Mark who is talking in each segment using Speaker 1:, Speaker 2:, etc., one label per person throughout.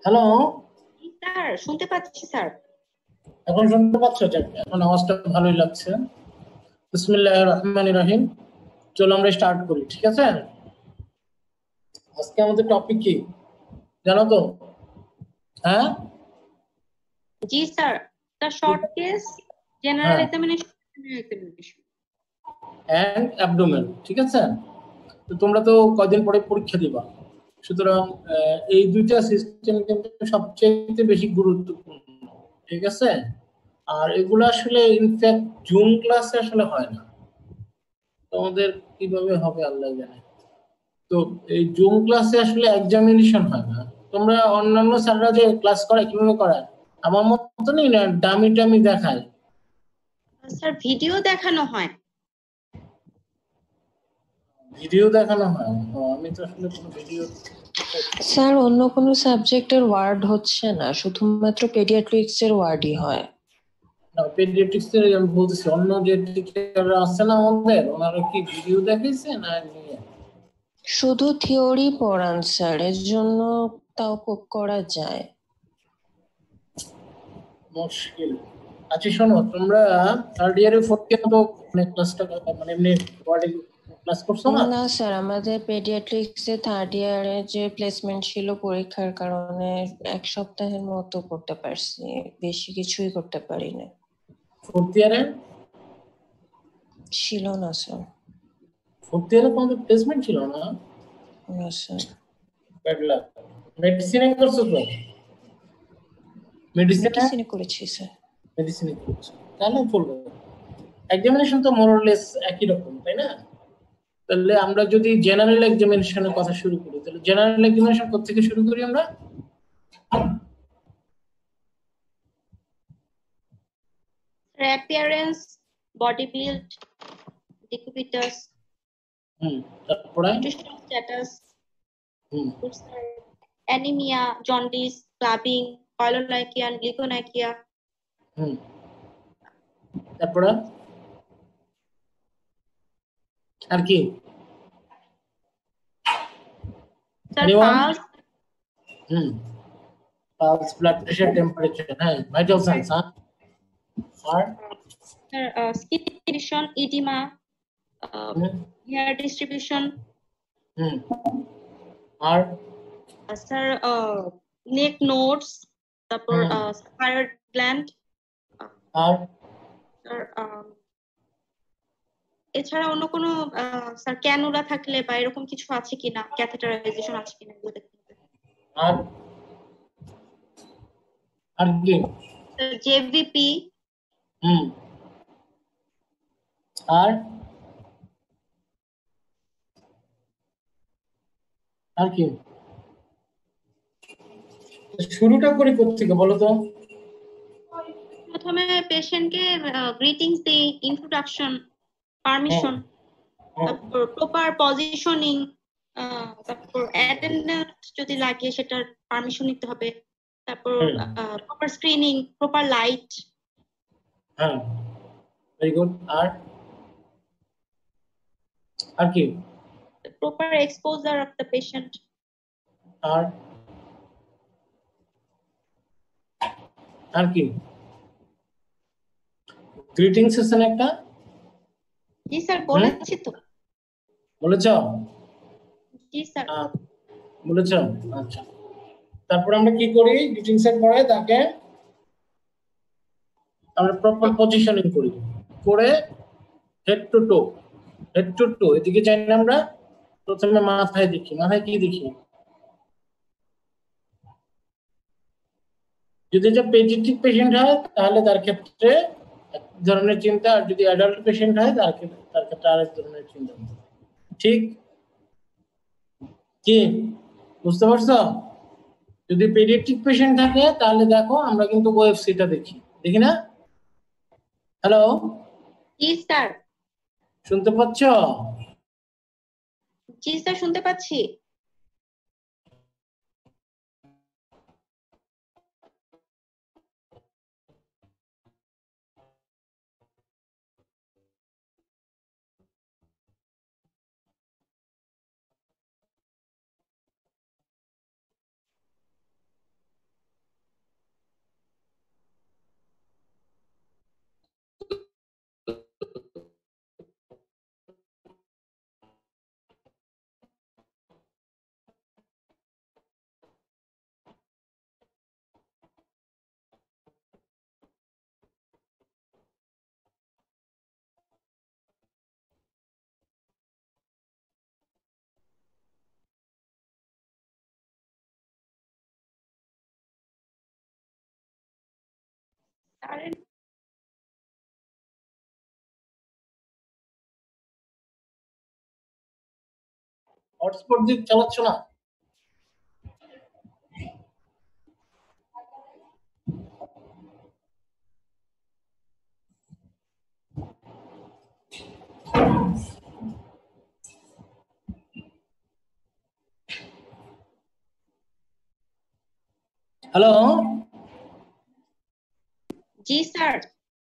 Speaker 1: Hello.
Speaker 2: Sir শুনতে পাচ্ছি sir.
Speaker 1: এখন শুনতে পাচ্ছ? এখন আওয়াজটা ভালোই লাগছে। বিসমিল্লাহির রহমানির রহিম। চলো আমরা স্টার্ট করি, ঠিক আছে? আজকে আমাদের টপিক কি জানো তো? হ্যাঁ
Speaker 2: জি sir, the short case general
Speaker 1: হ্যাঁ,
Speaker 2: এক্সামিনেশন।
Speaker 1: অ্যান্ড অ্যাবডোমেন, ঠিক আছে? তো তোমরা তো কয়দিন পরে পরীক্ষা দিবা, সুতরাং এই দুইটা সিস্টেম কিন্তু সবচেয়ে বেশি গুরুত্বপূর্ণ, ঠিক আছে? আর এগুলো আসলে ইনফ্যাক্ট জুন ক্লাসে আসলে হয় না। তোমাদের কিভাবে হবে আল্লাহ জানে। তো এই জুম ক্লাসে আসলে এক্সামিনেশন হয় না। তোমরা অন্যান্য স্যাররা যে ক্লাস করে কিভাবে করায় আমার মতনই না, ডামি টামি দেখায়।
Speaker 2: স্যার ভিডিও দেখানো হয়।
Speaker 1: ভিডিও দেখানো হয়? আমি তো আসলে কোনো ভিডিও।
Speaker 3: স্যার অন্য কোনো সাবজেক্টের ওয়ার্ড হচ্ছে না, শুধুমাত্র পেডিয়াট্রিক্স এর ওয়ার্ডই হয়।
Speaker 1: না, পেডিয়াট্রিক্স এর আমি বলতেছি, অন্য যে টিচাররা আছে না আমাদের, ওনারা কি ভিডিও দেখাইছে না নিয়ে?
Speaker 3: শুধু থিওরি পড়ান স্যার, এর জন্য তাও করা যায়।
Speaker 1: মুশকিল। আচ্ছা শোনো, তোমরা থার্ড ইয়ারে ফোর্থ ইয়ারে তো মানে ক্লাসটা মানে এমনি ওয়ার্ডে ক্লাস করছো না?
Speaker 3: না স্যার, আমাদের পেডিয়াট্রিক্স এর থার্ড ইয়ারে যে প্লেসমেন্ট ছিল পরীক্ষার কারণে এক সপ্তাহের মতো করতে পারছি, বেশি কিছুই করতে পারি না।
Speaker 1: ফোর্থ ইয়ারে
Speaker 3: ছিল না স্যার।
Speaker 1: ফোর্থ ইয়ারে তোমাদের প্লেসমেন্ট ছিল না?
Speaker 3: না স্যার।
Speaker 1: Bad luck. মেডিসিনে করছো তো?
Speaker 3: মেডিসিনে করেছি স্যার।
Speaker 1: মেডিসিনে করছো তাহলে চলবে। এক্সামিনেশন তো মোরলেস একই রকম, তাই না? তাহলে আমরা যদি জেনারেল এক্সামিনেশনের কথা শুরু করি, তাহলে জেনারেল এক্সামিনেশন কোথা থেকে শুরু করি আমরা?
Speaker 2: অ্যাপিয়ারেন্স, বডি বিল্ড, ডিকুবিটাস,
Speaker 1: তারপরে
Speaker 2: nutritional status,
Speaker 1: hmm
Speaker 2: anaemia, jaundice, clubbing, koilonychia, leukonychia.
Speaker 1: তারপরে আর কি?
Speaker 2: Sir pulse,
Speaker 1: pulse, blood pressure, temperature, হ্যাঁ, ভাইটাল সাইন্স। আর
Speaker 2: skin condition, oedema, hair distribution.
Speaker 1: আর
Speaker 2: স্যার নেক নোটস, তারপর থাইরয়েড গ্ল্যান্ড।
Speaker 1: আর
Speaker 2: এছাড়া অন্য কোনো স্যার ক্যানুলা থাকলে বা এরকম কিছু আছে কিনা, ক্যাথেটারাইজেশন আছে কিনা এগুলো দেখতে হবে।
Speaker 1: আর আর কি?
Speaker 2: জেভিপি।
Speaker 1: আর আর কি? শুরুটা করি কোত্থেকে বলো তো?
Speaker 2: প্রথমে পেশেন্টকে গ্রিটিংস দিই, ইন্ট্রোডাকশন, পারমিশন, তারপর প্রপার পজিশনিং, তারপর অ্যাটেন্ডেন্স যদি লাগে সেটার পারমিশন নিতে হবে, তারপর প্রপার স্ক্রিনিং, প্রপার লাইট।
Speaker 1: হ্যাঁ, ভেরি গুড। আর কি?
Speaker 2: Proper exposure of the patient.
Speaker 1: আর কি? গ্রিটিং সেশন একটা।
Speaker 2: জি স্যার, বলেছি তো।
Speaker 1: বলেছ?
Speaker 2: জি স্যার।
Speaker 1: বলেছ, আচ্ছা। তারপর আমরা কি করি? গ্রিটিংস এর পরে তাকে আমরা প্রপার পজিশনিং করি, করে হেড টু টো, এদিকে চাই না আমরা। প্রথমে মাথায় দেখি, মাথায় কি দেখি? যদি এটা পেডিয়াট্রিক পেশেন্ট হয় তাহলে তার ক্ষেত্রে এক ধরনের চিন্তা, আর যদি অ্যাডাল্ট পেশেন্ট হয় তার ক্ষেত্রে আরেক ধরনের চিন্তা। ঠিক কি বুঝতে পারছো? যদি পেডিয়াট্রিক পেশেন্ট থাকে তাহলে দেখো আমরা কিন্তু ওএফসিটা দেখি, দেখি না? হ্যালো,
Speaker 2: জি স্যার।
Speaker 1: শুনতে পাচ্ছ?
Speaker 2: জি স্যার, শুনতে পাচ্ছি। কারেন্ট
Speaker 1: হটস্পট দিয়ে চালাচ্ছ না? হ্যালো,
Speaker 2: জি স্যার।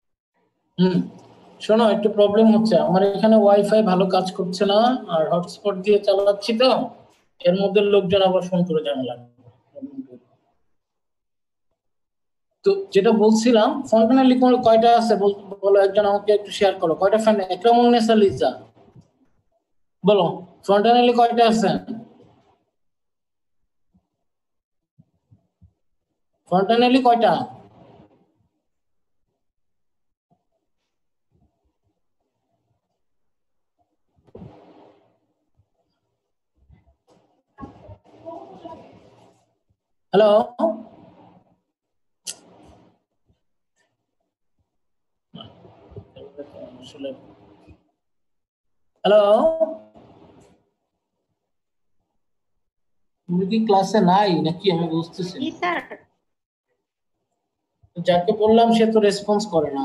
Speaker 1: শোনো, একটু প্রবলেম হচ্ছে আমার এখানে, ওয়াইফাই ভালো কাজ করছে না, আর হটস্পট দিয়ে চালাচ্ছি তো, এর মধ্যে লোকজন আবার ফোন করে জানালাম। তো যেটা বলছিলাম, ফন্টানালি কয়টা আছে বলো, একজন আমাকে একটু শেয়ার করো, কয়টা ফ্যান? একরামুন্নেসা লিজা, বলো ফন্টানালি কয়টা আছে? ফন্টানালি কয়টা? হ্যালো, হ্যালো, তুমি কি ক্লাসে নাই নাকি? আমি বুঝতেছি
Speaker 2: জি স্যার।
Speaker 1: যাকে বললাম সে তো রেসপন্স করে না।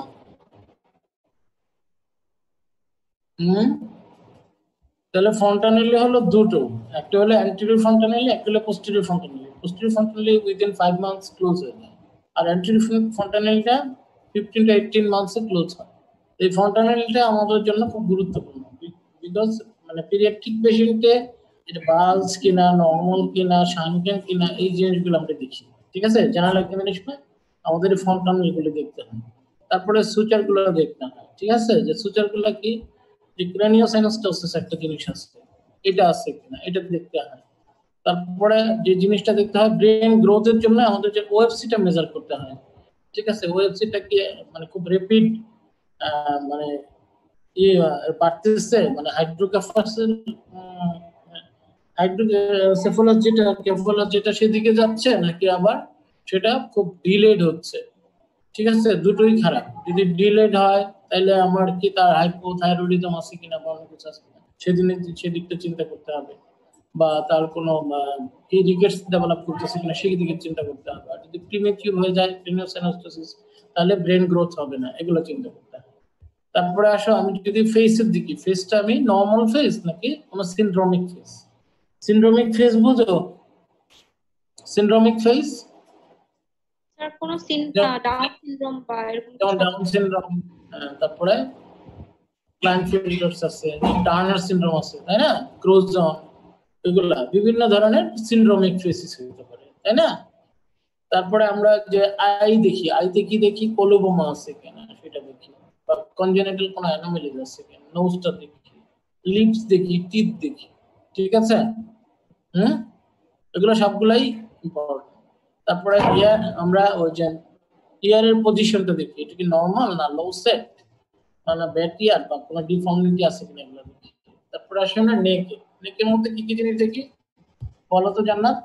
Speaker 1: তাহলে ফন্টানেলি হলো দুটো, একটা হলো অ্যান্টেরিয়র ফন্টানেলি, একটা হলো posterior fontanelle. Posterior fontanelle within 5 months close হয়ে যায়, আর অ্যান্টেরিয়র ফন্টানেলিটা 15 to 18 মান্থসে ক্লোজ হয়। এই ফন্টানেলিটা আমাদের জন্য খুব গুরুত্বপূর্ণ, বিকজ মানে পিরিয়াট্রিক পেশেন্টে এটা বালস কিনা, নর্মাল কিনা, শানকেন কিনা, এই জিনিসগুলো আমরা দেখি। ঠিক আছে, জেনারেল এক্সামিনেশনে আমাদের এই ফন্টানেলগুলো দেখতে হয়। তারপরে সুচারগুলো দেখতে হয়। ঠিক আছে, যে সুচারগুলো কি, যে ক্রানিওসাইনোস্টোসিস একটা জিনিস আছে, এটা আছে কিনা এটা দেখতে হয়। তারপরে যে জিনিসটা দেখতে হয়, ব্রেন গ্রোথের জন্য আমাদের যে ওএফসিটা মেজার করতে হয়। ঠিক আছে, ওএফসিটা কি মানে খুব র্যাপিড মানে বাড়তেছে, মানে হাইড্রোকাফাসের হাইড্রোসেফালাস যেটা কেফালাস যেটা সেদিকে যাচ্ছে, নাকি আবার সেটা খুব ডিলেড হচ্ছে। ঠিক আছে, দুটোই খারাপ। যদি ডিলেড হয় তাহলে আমার কি তার হাইপোথাইরয়েডিজম আছে কিনা বা অন্য কিছু আছে কিনা সেদিকটা চিন্তা করতে হবে, বা তার কোনো কি রিকেটস ডেভেলপ করতেছে কিনা সেই দিকে চিন্তা করতে হবে। আর যদি প্রিমেচিউর হয়ে যায় ক্রিনিওসাইনোস্টোসিস, তাহলে ব্রেন গ্রোথ হবে না, এগুলো চিন্তা করতে হবে। তারপরে আসো, আমি যদি ফেসের দিকে, ফেসটা আমি নর্মাল ফেস নাকি কোনো সিনড্রোমিক ফেস? সিনড্রোমিক ফেস বুঝো? সিনড্রোমিক ফেস
Speaker 2: স্যার কোন ডাউন সিনড্রোম বা এরকম
Speaker 1: যেমন
Speaker 2: কিছু?
Speaker 1: ডাউন সিনড্রোম, তারপরে ক্লাইনফেল্টার্স আছে, টার্নার সিনড্রোম আছে, তাই না, ক্রোজন, এগুলা বিভিন্ন ধরনের সিনড্রোমিক ফেসিস হতে পারে, তাই না? তারপরে আমরা যে আই দেখি, আইতে কি দেখি, কোলোবোমা আছে কিনা সেটা দেখি, বা কনজেনিটাল কোনো অ্যানোমালিজ আছে কিনা, নোজটা দেখি, লিপস দেখি, টিথ দেখি। ঠিক আছে, হুম, এগুলো সবগুলাই ইম্পর্টেন্ট। তারপরে ইয়ার, আমরা ওই যে ইয়ারের পজিশনটা দেখি, এটা কি নর্মাল না লো সেট, মানে ব্যাড ইয়ার বা কোনো ডিফর্মিটি আছে কিনা এগুলো দেখি। তারপরে আসে আমরা নেকে, নেকের মধ্যে কি কি জিনিস দেখি বলো তো জান্নাত?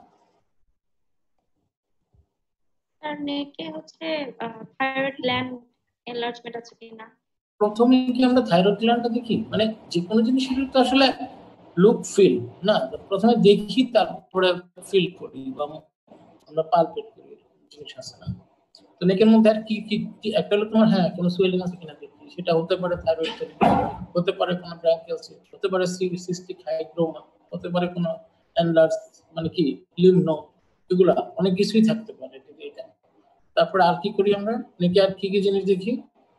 Speaker 2: স্যার নেকে হচ্ছে থাইরয়েড গ্ল্যান্ড এনলার্জমেন্ট আছে কিনা।
Speaker 1: প্রথমে কি আমরা থাইরয়েড গ্ল্যান্ডটা দেখি? মানে যে কোনো জিনিসের তো আসলে লুক ফিল না, প্রথমে দেখি তারপরে ফিল করি বা আমরা পালপেট করি, জিনিস আছে না? তো নেকের মধ্যে আর কি কি একটা হলো তোমার, হ্যাঁ, কোনো সুয়েলিং আছে কিনা দেখি, সেটা হতে পারে থাইরয়েড, হতে পারে কোনো ব্রঙ্কিয়ালসিস, হতে পারে সিস্টিক হাইগ্রোমা, হতে পারে কোনো এনলার্জ মানে কি লিম্ফ নোড, এগুলা অনেক কিছুই থাকতে পারে এটা। তারপরে আর কি করি আমরা নেকে, আর কি কি জিনিস দেখি?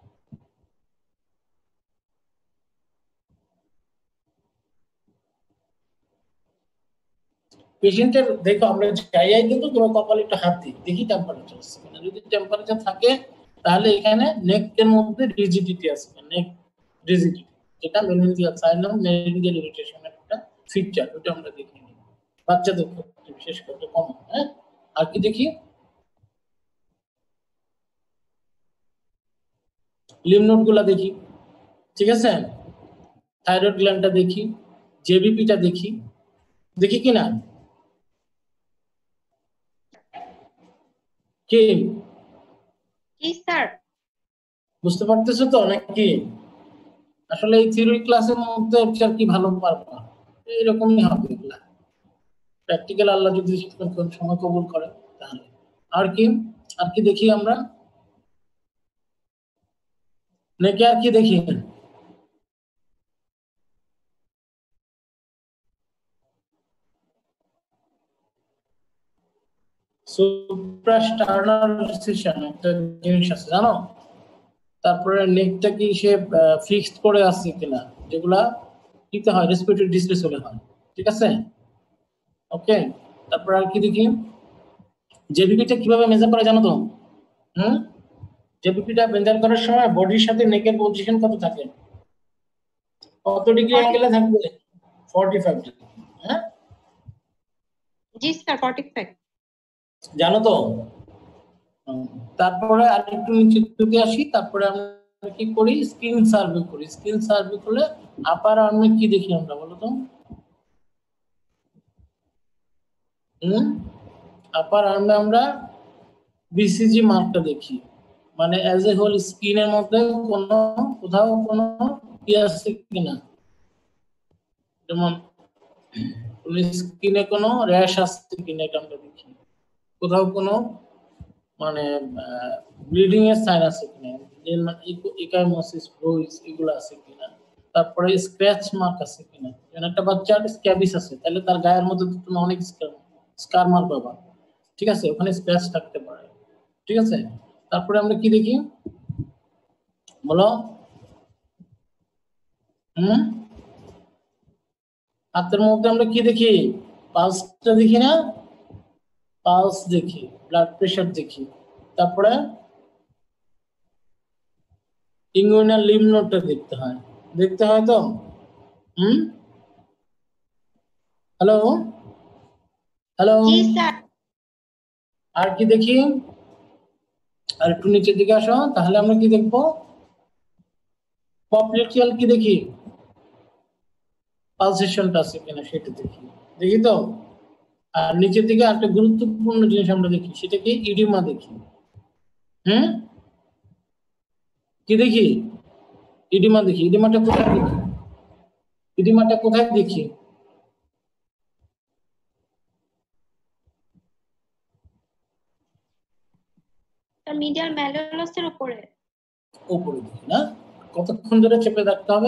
Speaker 1: পেশেন্টের দেখো, আমরা যাই কিন্তু তোমার কপালে একটু হাত দিই, দেখি টেম্পারেচার আছে কিনা। যদি টেম্পারেচার থাকে তাহলে এখানে নেকের মধ্যে রিজিডিটি আছে, নেক রিজিডিটি, যেটা মেনিনজিয়াল সাইনাম মেনিনজিয়াল ইরিটেশনের একটা ফিচার, ওটা আমরা দেখি বাচ্চাদের ক্ষেত্রে বিশেষ করে কমন। হ্যাঁ, আর কি দেখি? লিম্ফ নোড গুলা দেখি। ঠিক আছে, থাইরয়েড গ্ল্যান্ডটা দেখি, জেবিপিটা দেখি, দেখি কিনা কি?
Speaker 2: জি স্যার।
Speaker 1: বুঝতে পারতেছো তো নাকি? আসলে এই থিওরি ক্লাসের মধ্যে আর কি ভালো পারবা, এইরকমই হবে এগুলা। প্র্যাকটিক্যাল আল্লাহ যদি কোন সময় কবুল করে তাহলে। আর কি, আর কি দেখি আমরা নাকি, আর কি দেখি? সুপ্রাস্টার্নালাইজেশন একটা জিনিস আছে জানো? তারপরে নেকটা কি সে ফিক্সড করে আছে কিনা, যেগুলা দিতে হয় রেসপিরেটরি ডিস্ট্রেস হলে হয়, ঠিক আছে? ওকে, তারপর আর কি দেখি? জেবিপিটা কিভাবে মেজার করা জানো তো? হুম, জেবিপিটা মেজার করার সময় বডির সাথে নেকের পজিশন কত থাকে, কত ডিগ্রি
Speaker 2: 40
Speaker 1: অ্যাঙ্গেলে থাকবে? 45 ডিগ্রি। হ্যাঁ,
Speaker 2: জি স্যার 45।
Speaker 1: জানো তো? তারপরে আর একটু নিচে যদি আসি, তারপরে আমরা কি করি? স্ক্রিন সার্ভে করি। স্ক্রিন সার্ভে করলে আপার আর্মে কি দেখি আমরা বলো তো? আপার আর্মে আমরা বিসিজি মার্কটা দেখি, মানে অ্যাজ এ হোল স্ক্রিনের মধ্যে কোনো কোথাও কোনো কি আছে কিনা, যেমন স্ক্রিনে কোনো র্যাশ আছে কিনা এটা আমরা দেখি, কোথাও কোনো মানে ব্লিডিং এর সাইন আছে কিনা, ইকাইমোসিস ফ্লুইডস এগুলো আছে কিনা, তারপরে স্ক্র্যাচ মার্ক আছে কিনা। যেমন একটা বাচ্চার স্ক্যাবিস আছে, তাহলে তার গায়ের মধ্যে তো তুমি অনেক স্কার মার্ক পাবা, ঠিক আছে? ওখানে স্ক্র্যাচ থাকতে পারে, ঠিক আছে? তারপরে আমরা কি দেখি বলো? হুম, হাতের মধ্যে আমরা কি দেখি? পালসটা দেখি না? পালস দেখি, ব্লাড প্রেশার দেখি, তারপরে ইঙ্গুইনাল লিম্ফ নোডটা দেখতে হয়, দেখতে হয় তো? হুম, হ্যালো হ্যালো,
Speaker 2: জি স্যার।
Speaker 1: আর কি দেখি? আর একটু নিচের দিকে আসো, তাহলে আমরা কি দেখবো? পপলেটিয়াল কি দেখি? পালসেশনটা আছে কিনা সেটা দেখি, দেখি তো? আর নিচের দিকে একটা গুরুত্বপূর্ণ জিনিস আমরা দেখি, সেটা কি? ইডিমা দেখি। হুম, কি দেখি? ইডিমা দেখি। ইডিমাটা কোথায় দেখি? ইডিমাটা কোথায় দেখি?
Speaker 2: স্যার মিডিয়াল ম্যালিওলাসের উপরে।
Speaker 1: উপরে দেখি না? কতক্ষণ ধরে চেপে রাখতে হবে?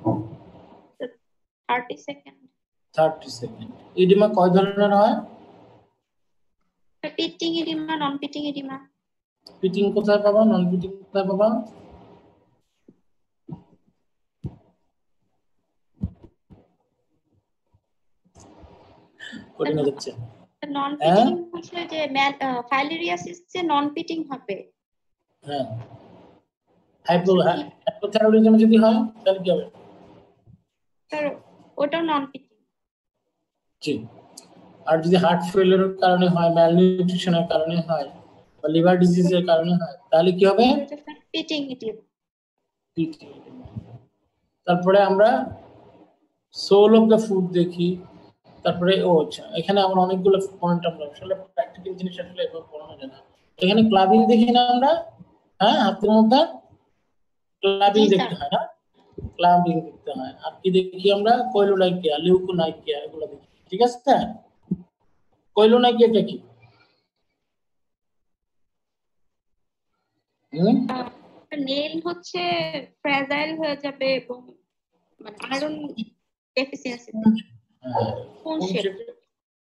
Speaker 2: 30 সেকেন্ড।
Speaker 1: 30 সেকেন্ড। ইডিমা কয় ধরনের হয়?
Speaker 2: পিটিং এডিমা, নন পিটিং এডিমা।
Speaker 1: পিটিং কোথায় পাবা, নন পিটিং কোথায় পাবা? কঠিন হচ্ছে।
Speaker 2: নন
Speaker 1: হ্যাঁ
Speaker 2: পিটিং হচ্ছে যে ফাইলেরিয়াসিস যে নন পিটিং হবে।
Speaker 1: হ্যাঁ, হাইপোথাইরয়েডিজম যদি হয় তাহলে কি হবে?
Speaker 2: স্যার ওটাও নন পিটিং।
Speaker 1: জি। আর যদি হার্ট ফেলিওরের কারণে হয়, ম্যালনিউট্রিশনের কারণে হয়, বা লিভার ডিজিজের কারণে হয়, তাহলে কি হবে?
Speaker 2: Pitting oedema.
Speaker 1: তারপরে আমরা সোল অফ দ্য ফুড দেখি। তারপরে ও আচ্ছা, এখানে আমরা অনেকগুলো পয়েন্ট আমরা আসলে প্র্যাকটিক্যাল জিনিস আসলে এভাবে পড়ানো যায় না। এখানে ক্লাবিং দেখি না আমরা? হ্যাঁ, হাতের মধ্যে ক্লাবিং
Speaker 2: জি স্যার।
Speaker 1: দেখতে হয় না? ক্লাবিং দেখতে হয়। আর কি দেখি আমরা? কইলোনাইকিয়া, লিউকোনাইকিয়া এগুলো দেখি, ঠিক আছে? কইলোনাইকিয়াটা কি? হুম,
Speaker 2: নেল হচ্ছে ফ্র্যাজাইল হয়ে যাবে এবং মানে আয়রন ডেফিসিয়েন্সি।
Speaker 1: হ্যাঁ,
Speaker 2: কোন
Speaker 1: কোন
Speaker 2: শেপ?
Speaker 1: শেপে?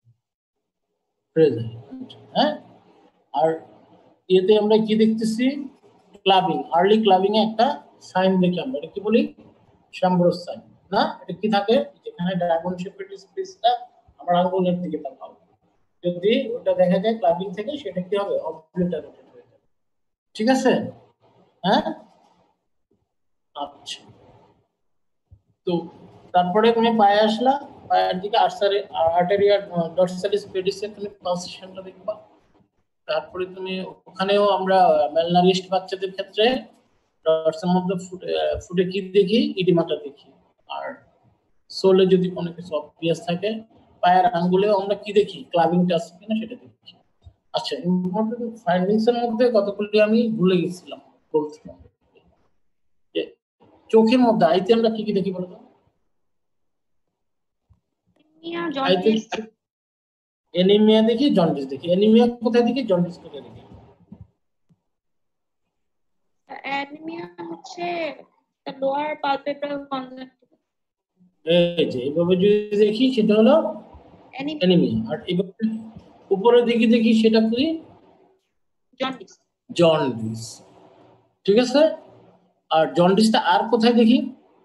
Speaker 1: প্রেজেন্ট। হ্যাঁ, আর এতে আমরা কি দেখতেছি? ক্লাবিং, আর্লি ক্লাবিং এ একটা সাইন দেখি আমরা, এটা কি বলি? শ্যামব্রোস সাইন না? এটা কি থাকে? যেখানে ড্রাগন শেপের স্পেসটা আমরা আঙ্গুলের দিকে তাকাবো, যদি ওটা দেখা যায় ক্লাবিং থেকে, সেটা কি হবে? অবলিটারেটেড হয়ে যাবে, ঠিক আছে? হ্যাঁ, আচ্ছা। তো তারপরে তুমি পায়ে আসলা, পায়ের দিকে আর্টারিয়া ডরসালিস পেডিসে তুমি পালসেশনটা দেখবা। তারপরে তুমি ওখানেও আমরা ম্যালনারিস্ট বাচ্চাদের ক্ষেত্রে ডরসাল মধ্যে ফুটে কি দেখি? ইডিমাটা দেখি। আর সোলে যদি কোনো কিছু অবভিয়াস থাকে, পায়ের আঙ্গুলেও আমরা কি দেখি? ক্লাবিংটা আছে কিনা সেটা দেখি। আচ্ছা, ইম্পর্টেন্ট ফাইন্ডিংস এর মধ্যে কতগুলি আমি ভুলে গেছিলাম বলছিলাম। চোখের মধ্যে আইতে আমরা কি কি দেখি বলো তো? আইতে এনিমিয়া দেখি, জন্ডিস দেখি। এনিমিয়া কোথায় দেখি, জন্ডিস কোথায় দেখি?
Speaker 2: অ্যানিমিয়া হচ্ছে লোয়ার পালপেব্রাল কনজাংটিভা।
Speaker 1: এই যে এইভাবে যদি দেখি সেটা হলো এনিমিয়া, আর এইভাবে উপরের দিকে দেখি সেটা কি,
Speaker 2: জন্ডিস।
Speaker 1: জন্ডিস, ঠিক আছে। আর জন্ডিসটা আর কোথায় দেখি?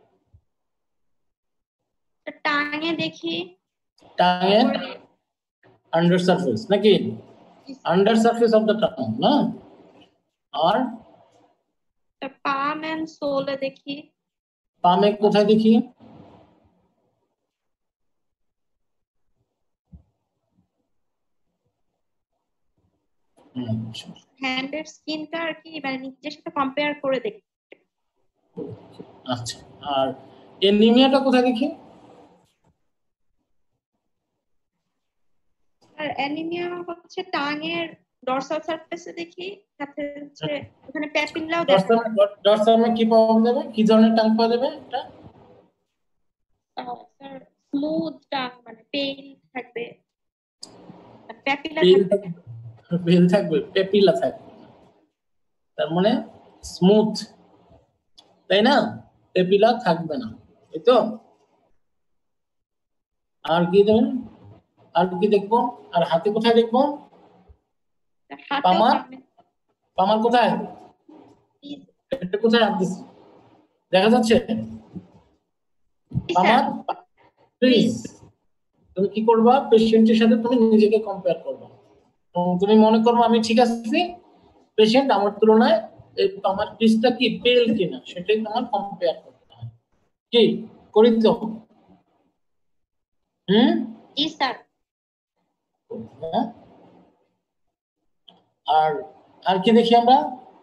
Speaker 2: টাঙে দেখি,
Speaker 1: টাঙে আন্ডার সারফেস নাকি, under surface of the tongue না? আর
Speaker 2: পাম এন্ড সোলে দেখি।
Speaker 1: পামে কোথায় দেখি?
Speaker 2: হ্যান্ডের স্কিনটা আর কি মানে নিজের সাথে কম্পেয়ার করে দেখি।
Speaker 1: আচ্ছা, আর এনিমিয়াটা কোথায় দেখি?
Speaker 2: আর অ্যানিমিয়া হচ্ছে টাঙের ডরসাল সারফেসে দেখি, সাথে হচ্ছে ওখানে প্যাপিলাও দেখা যায়।
Speaker 1: ডরসামে কি পাওয়া যাবে, কি ধরনের টাং পাওয়া যাবে? এটা
Speaker 2: স্যার স্মুথ টাং, মানে পেইল থাকবে, প্যাপিলা থাকবে।
Speaker 1: পেল থাকবে, পেপিলা থাকবে, তার মানে স্মুথ, তাই না? পেপিলা থাকবে না, এই তো। আর কি দেবেন, আর কি দেখবো? আর হাতে কোথায় দেখবো? পামার, পামার কোথায়? এটা কোথায় হাত দিচ্ছি, দেখা যাচ্ছে পামার? প্লিজ তুমি কি করবা, পেশেন্টের সাথে তুমি নিজেকে কম্পেয়ার করবা। তুমি মনে করবো আমি ঠিক আছি, পেশেন্ট আমার তুলনায় এই আমার ক্রিজটা কি পেল কিনা সেটাই তোমার কম্পেয়ার করতে হয়। কি করি তো?
Speaker 2: জি স্যার।
Speaker 1: আর আর কি দেখি আমরা?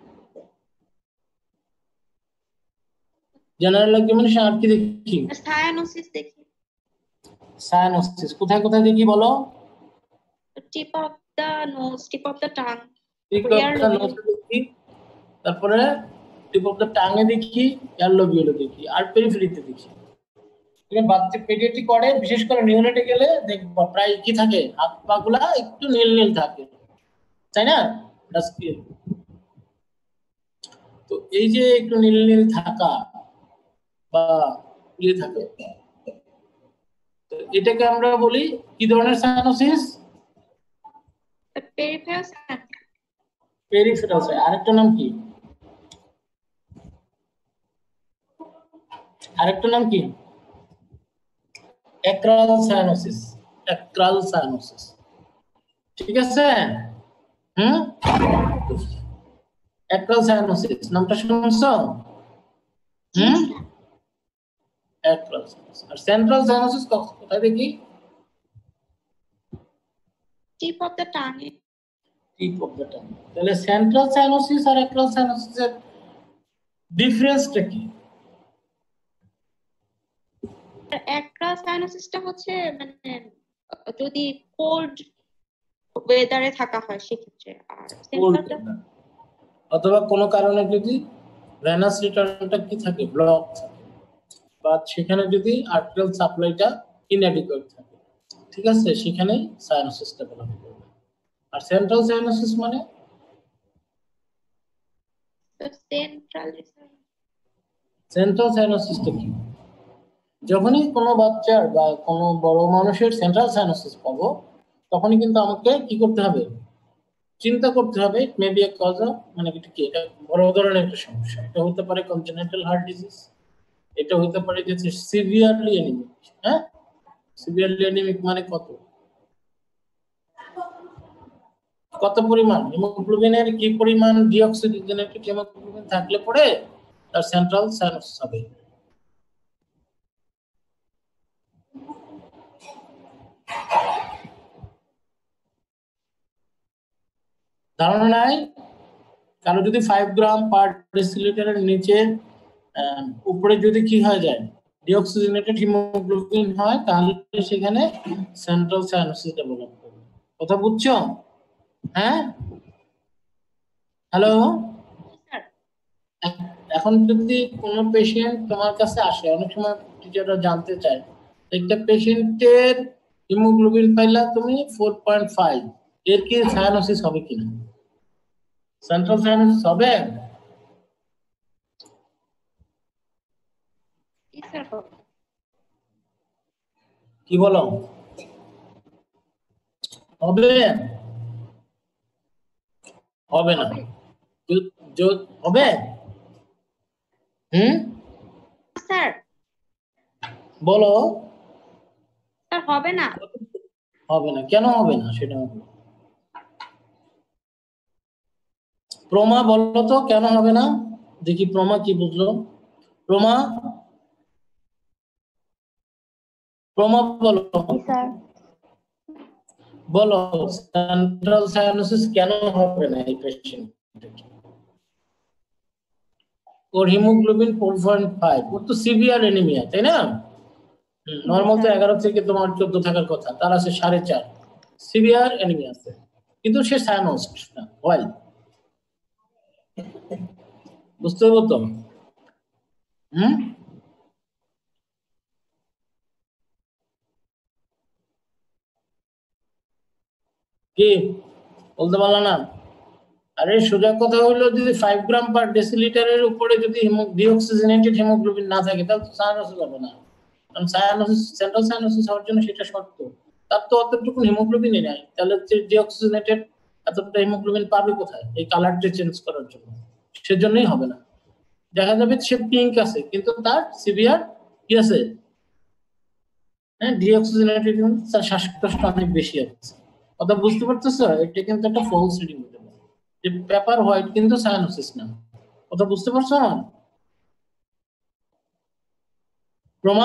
Speaker 1: জেনারেল এক্সামিনেশন আর কি দেখি?
Speaker 2: সায়ানোসিস দেখি।
Speaker 1: সায়ানোসিস কোথায় কোথায় দেখি বলো?
Speaker 2: Tip of the nose, tip of the tongue,
Speaker 1: tip of the nose দেখি, তারপরে টিপ অফ দা টাঙে দেখি, এয়ার লোবিউলে দেখি, আর পেরিফেরিতে দেখি। তুমি বাচ্চা পেডিয়াট্রিক করে বিশেষ করে নিউনেটে গেলে দেখবা প্রায় কি থাকে, হাত পা গুলা একটু নীল নীল থাকে, তাই না? তো এই যে একটু নীল নীল থাকা বা ইয়ে থাকে, এটাকে আমরা বলি কি ধরনের সায়ানোসিস? পেরিফেরাল। আরেকটা নাম কি, আরেকটা নাম কি? অ্যাক্রাল সায়ানোসিস, অ্যাক্রাল সায়ানোসিস, ঠিক আছে? অ্যাক্রাল সায়ানোসিস নামটা শুনছো? Acral cyanosis. আর সেন্ট্রাল সায়ানোসিস কোথায় দেখি?
Speaker 2: Tip of the tongue.
Speaker 1: Tip of the tongue. তাহলে সেন্ট্রাল সায়ানোসিস আর অ্যাক্রাল সায়ানোসিসের ডিফারেন্সটা কি?
Speaker 2: অ্যাক্রাল সায়ানোসিসটা হচ্ছে মানে যদি কোল্ড ওয়েদারে থাকা হয় সেক্ষেত্রে, আর সেন্ট্রালটা
Speaker 1: অথবা কোনো কারণে যদি ভেনাস রিটার্নটা কি থাকে, ব্লক থাকে, বা সেখানে যদি আর্টেরিয়াল সাপ্লাইটা ইনঅ্যাডিকুয়েট থাকে, ঠিক আছে, সেখানে সায়ানোসিস ডেভেলপ করবে। আর সেন্ট্রাল সায়ানোসিস মানে সেন্ট্রাল সায়ানোসিসটা কি? যখনই কোনো বাচ্চার বা কোনো বড় মানুষের সেন্ট্রাল সায়ানোসিস পাবো, তখনই কিন্তু আমাকে কি করতে হবে, চিন্তা করতে হবে মেবি এ কজ অফ, মানে কি এটা বড় ধরনের একটা সমস্যা। এটা হতে পারে কনজেনিটাল হার্ট ডিজিজ, এটা হতে পারে যে সিভিয়ারলি অ্যানিমিক। হ্যাঁ, সিভিয়ারলি অ্যানিমিক মানে কত পরিমাণ হিমোগ্লোবিনের কি পরিমাণ ডিঅক্সিজেনেটেড হিমোগ্লোবিন থাকলে পরে তার সেন্ট্রাল সায়ানোসিস হবে। ধারণা নাই কারো? যদি 5 গ্রাম পার ডেসিলিটারের নিচে উপরে যদি কি হয়ে যায়, ডিঅক্সিজেনেটেড হিমোগ্লোবিন হয়, তাহলে সেখানে সেন্ট্রাল সায়ানোসিস ডেভেলপ করবে। কথা বুঝছো? হ্যাঁ, হ্যালো, এখন যদি কোনো পেশেন্ট তোমার কাছে আসে, অনেক সময় টিচাররা জানতে চায় একটা পেশেন্টের হিমোগ্লোবিন পাইলা তুমি 4.5, এর কি সায়ানোসিস হবে কিনা, সেন্ট্রাল সায়ানোসিস হবে? কি বলো, হবে? হবে না? হবে?
Speaker 2: স্যার
Speaker 1: বলো।
Speaker 2: স্যার হবে না।
Speaker 1: হবে না, কেন হবে না সেটা প্রমা বলো তো, কেন হবে না? দেখি প্রমা কি বুঝলো। প্রমা বলো।
Speaker 2: স্যার
Speaker 1: বলো সেন্ট্রাল সায়ানোসিস কেন হবে না এই পেশেন্ট? ওর হিমোগ্লোবিন 4.5, ওর তো সিভিয়ার অ্যানিমিয়া, তাই না? নরমাল তো 11 থেকে তোমার 14 থাকার কথা, তার আছে 4.5, সিভিয়ার অ্যানিমিয়া আছে, কিন্তু সে সায়ানোসড না। ওয়াই? বুঝতে হবে তো। কি বলতে পারলা না? আরে সোজা কথা হলো, যদি 5 গ্রাম পার ডেসিলিটারের উপরে যদি ডিঅক্সিজেনেটেড হিমোগ্লোবিন না থাকে তাহলে তো সায়ানোসিস হবে না। কারণ সায়ানোসিস, সেন্ট্রাল সায়ানোসিস হওয়ার জন্য সেটা শর্ত, তার তো অতটুকু হিমোগ্লোবিনই নাই, তাহলে ডিঅক্সিজেনেটেড এতটা হিমোগ্লোবিন পাবে কোথায় এই কালারটা চেঞ্জ করার জন্য? সেজন্যই হবে না। দেখা যাবে সে পিঙ্ক আছে কিন্তু তার সিভিয়ার কি আছে, হ্যাঁ, ডিঅক্সিজেনেটেড, তার শ্বাসকষ্ট অনেক বেশি আছে। কথা বুঝতে পারতেছো? এটা কিন্তু একটা ফলস রিডিং হতে পারে, যে পেপার হোয়াইট কিন্তু সায়ানোসিস না। কথা বুঝতে পারছো না? প্রমা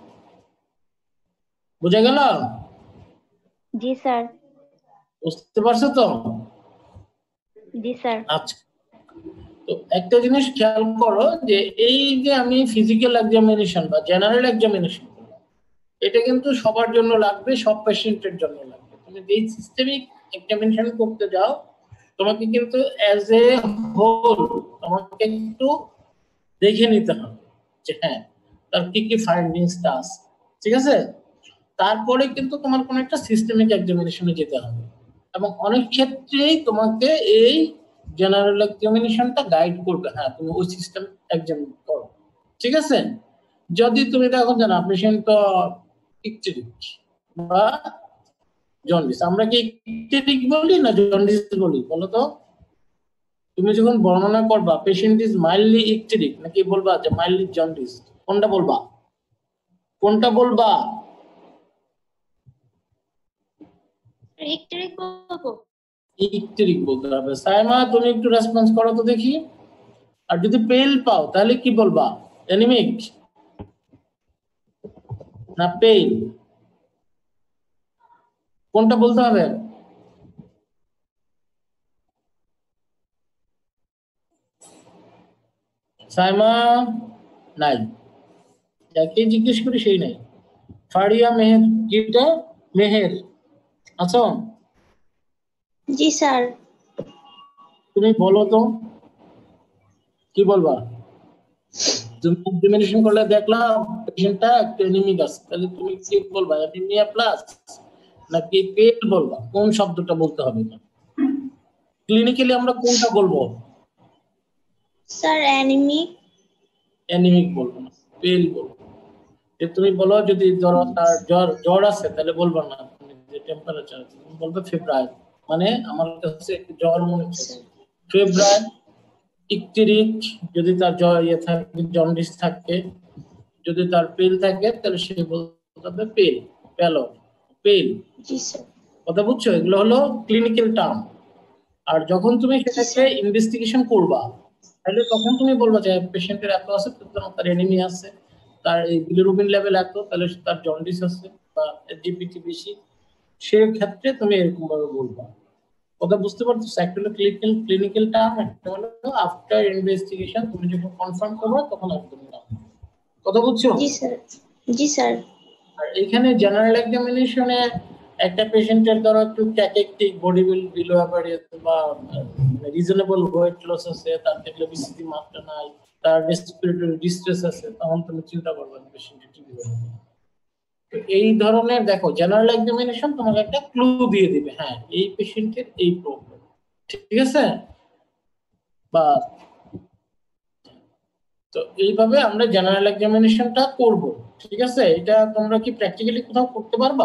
Speaker 1: বুঝে গেল?
Speaker 2: জি স্যার।
Speaker 1: বুঝতে পারছো তো?
Speaker 2: জি স্যার।
Speaker 1: আচ্ছা, তো একটা জিনিস খেয়াল করো, যে এই যে আমি ফিজিক্যাল এক্সামিনেশন বা জেনারেল এক্সামিনেশন, এটা কিন্তু সবার জন্য লাগবে, সব পেশেন্টের জন্য লাগবে। তুমি যেই সিস্টেমিক এক্সামিনেশন করতে যাও, তোমাকে কিন্তু অ্যাজ এ হোল তোমাকে একটু দেখে নিতে হবে যে হ্যাঁ তার কি কি ফাইন্ডিংসটা আছে, ঠিক আছে? তারপরে কিন্তু তোমার কোনো একটা সিস্টেমিক এক্সামিনেশনে যেতে হবে, এবং অনেক ক্ষেত্রেই তোমাকে এই জেনারেল এক্সামিনেশনটা গাইড করবে, হ্যাঁ তুমি ওই সিস্টেম এক্সামিন করো, ঠিক আছে? যদি তুমি দেখো যে না পেশেন্ট তো ইকটেরিক বা জন্ডিস, আমরা কি ইকটেরিক বলি না জন্ডিস বলি বলো তো? তুমি যখন বর্ণনা করবা পেশেন্ট ইজ মাইল্ডলি ইকটেরিক নাকি বলবা যে মাইল্ডলি জন্ডিস, কোনটা বলবা? কোনটা বলবা?
Speaker 2: ইকটেরিক বলবো।
Speaker 1: ইকটেরিক বলতে হবে। সাইমা তুমি একটু রেসপন্স করো তো দেখি। আর যদি পেল পাও তাহলে কি বলবা, অ্যানিমিক না পেল, কোনটা বলতে হবে? সাইমা নাই, যাকে জিজ্ঞেস করি সেই নাই। ফারিয়া মেহের, গীতা মেহের আছো?
Speaker 2: জি স্যার।
Speaker 1: তুমি বলো তো কি বলবা? তুমি এক্সামিনেশন করলে দেখলাম পেশেন্টটা একটা অ্যানিমিক আছে, তাহলে তুমি কি বলবা, অ্যানিমিয়া প্লাস নাকি পেল বলবা? কোন শব্দটা বলতে হবে? ক্লিনিক্যালি আমরা কোনটা বলবো?
Speaker 2: Sir anaemic.
Speaker 1: অ্যানিমিক বলবো না, পেল বলবো। তুমি বলো যদি জ্বর আছে তাহলে বলবা না যে টেম্পারেচার আছে, তুমি বলবে ফেব্রাইল, মানে আমার কাছে একটু জ্বর মনে হচ্ছে, ফেব্রাইল ইকটেরিক। যদি তার জ্বর থাকে, জন্ডিস থাকে, যদি তার পেল থাকে তাহলে সে বলতে হবে পেল, প্যালো, পেল।
Speaker 2: জি স্যার।
Speaker 1: কথা বুঝছো? এগুলো হলো ক্লিনিক্যাল টার্ম। আর যখন তুমি সেটাকে ইনভেস্টিগেশন করবা তাহলে তখন তুমি বলবা যে পেশেন্টের এত আছে, তার অ্যানিমিয়া আছে, তার বিলিরুবিন লেভেল এত, তাহলে তার জন্ডিস আছে বা জিপিটি বেশি, সেই ক্ষেত্রে তুমি এরকম ভাবে বলবা। কথা বুঝতে পারছো? একটা হলো ক্লিনিক্যাল টার্ম, একটা হলো আফটার ইনভেস্টিগেশন, তুমি যখন কনফার্ম করবে তখন একদম। কথা বুঝছো?
Speaker 2: জি স্যার। জি স্যার।
Speaker 1: আর এখানে জেনারেল এক্সামিনেশনে একটা পেশেন্টের ধরো একটু ক্যাটেকটিক বডি বিলো অ্যাভারেজ বা রিজনেবল ওয়েট লস আছে, তার থেকে বিসিটি মাত্রা নাই, তার রেসপিরেটরি ডিস্ট্রেস আছে, তখন তুমি চিন্তা করবে পেশেন্টের টিবি হবে। তো এই ধরনের দেখো জেনারেল এক্সামিনেশন তোমাকে একটা ক্লু দিয়ে দিবে, হ্যাঁ এই পেশেন্টের এই প্রবলেম, ঠিক আছে? বা তো এইভাবে আমরা জেনারেল এক্সামিনেশনটা করব, ঠিক আছে? এটা তোমরা কি প্র্যাকটিক্যালি কোথাও করতে পারবা?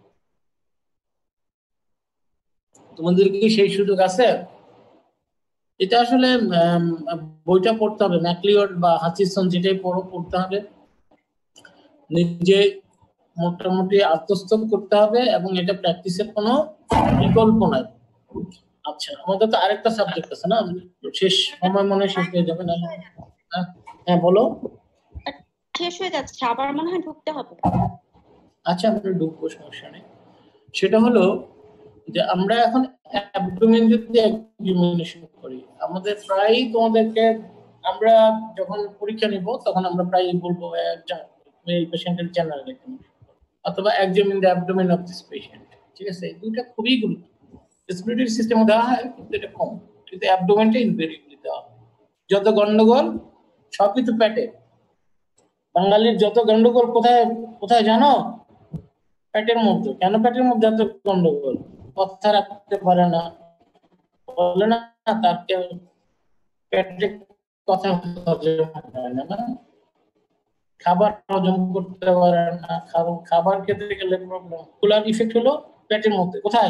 Speaker 1: তোমাদের কি সেই সুযোগ আছে? এটা আসলে বইটা পড়তে হবে, ম্যাকলিওড বা হাচিসন যেটাই পড়তে হবে, নিজে মোটামুটি আত্মস্থ করতে হবে এবং এটা প্র্যাকটিসের কোনো বিকল্প নাই। আচ্ছা, আমাদের তো আরেকটা সাবজেক্ট আছে না, শেষ সময় মনে শেষ হয়ে যাবে না? হ্যাঁ বলো।
Speaker 2: শেষ হয়ে যাচ্ছে, আবার মনে হয় ঢুকতে হবে।
Speaker 1: আচ্ছা, আমরা ঢুকবো, সমস্যা নেই। সেটা হলো যে আমরা এখন অ্যাবডোমেন যদি এক্সামিনেশন করি, আমাদের প্রায় তোমাদেরকে আমরা যখন পরীক্ষা নিব তখন আমরা প্রায় বলবো এই পেশেন্টের জেনারেল এক্সামিনেশন অথবা examine the abdomen of this patient, ঠিক আছে? এই দুইটা খুবই গুরুত্বপূর্ণ। রেসপিরেটরি সিস্টেমে দেওয়া হয় কিন্তু এটা কম, কিন্তু অ্যাবডোমেনটা ইনভেরিয়েবলি দেওয়া হয়। যত গন্ডগোল সবই তো পেটে। বাঙালির যত গন্ডগোল কোথায় কোথায় জানো? পেটের মধ্যে। কেন পেটের মধ্যে এত গন্ডগোল? কথা রাখতে পারে না, বলে না তাকে পেটে কথা হজম হয় না, খাবার হজম করতে পারে না, খাবার খেতে গেলে প্রবলেম। কুলার ইফেক্ট হলো পেটের মধ্যে। কোথায়?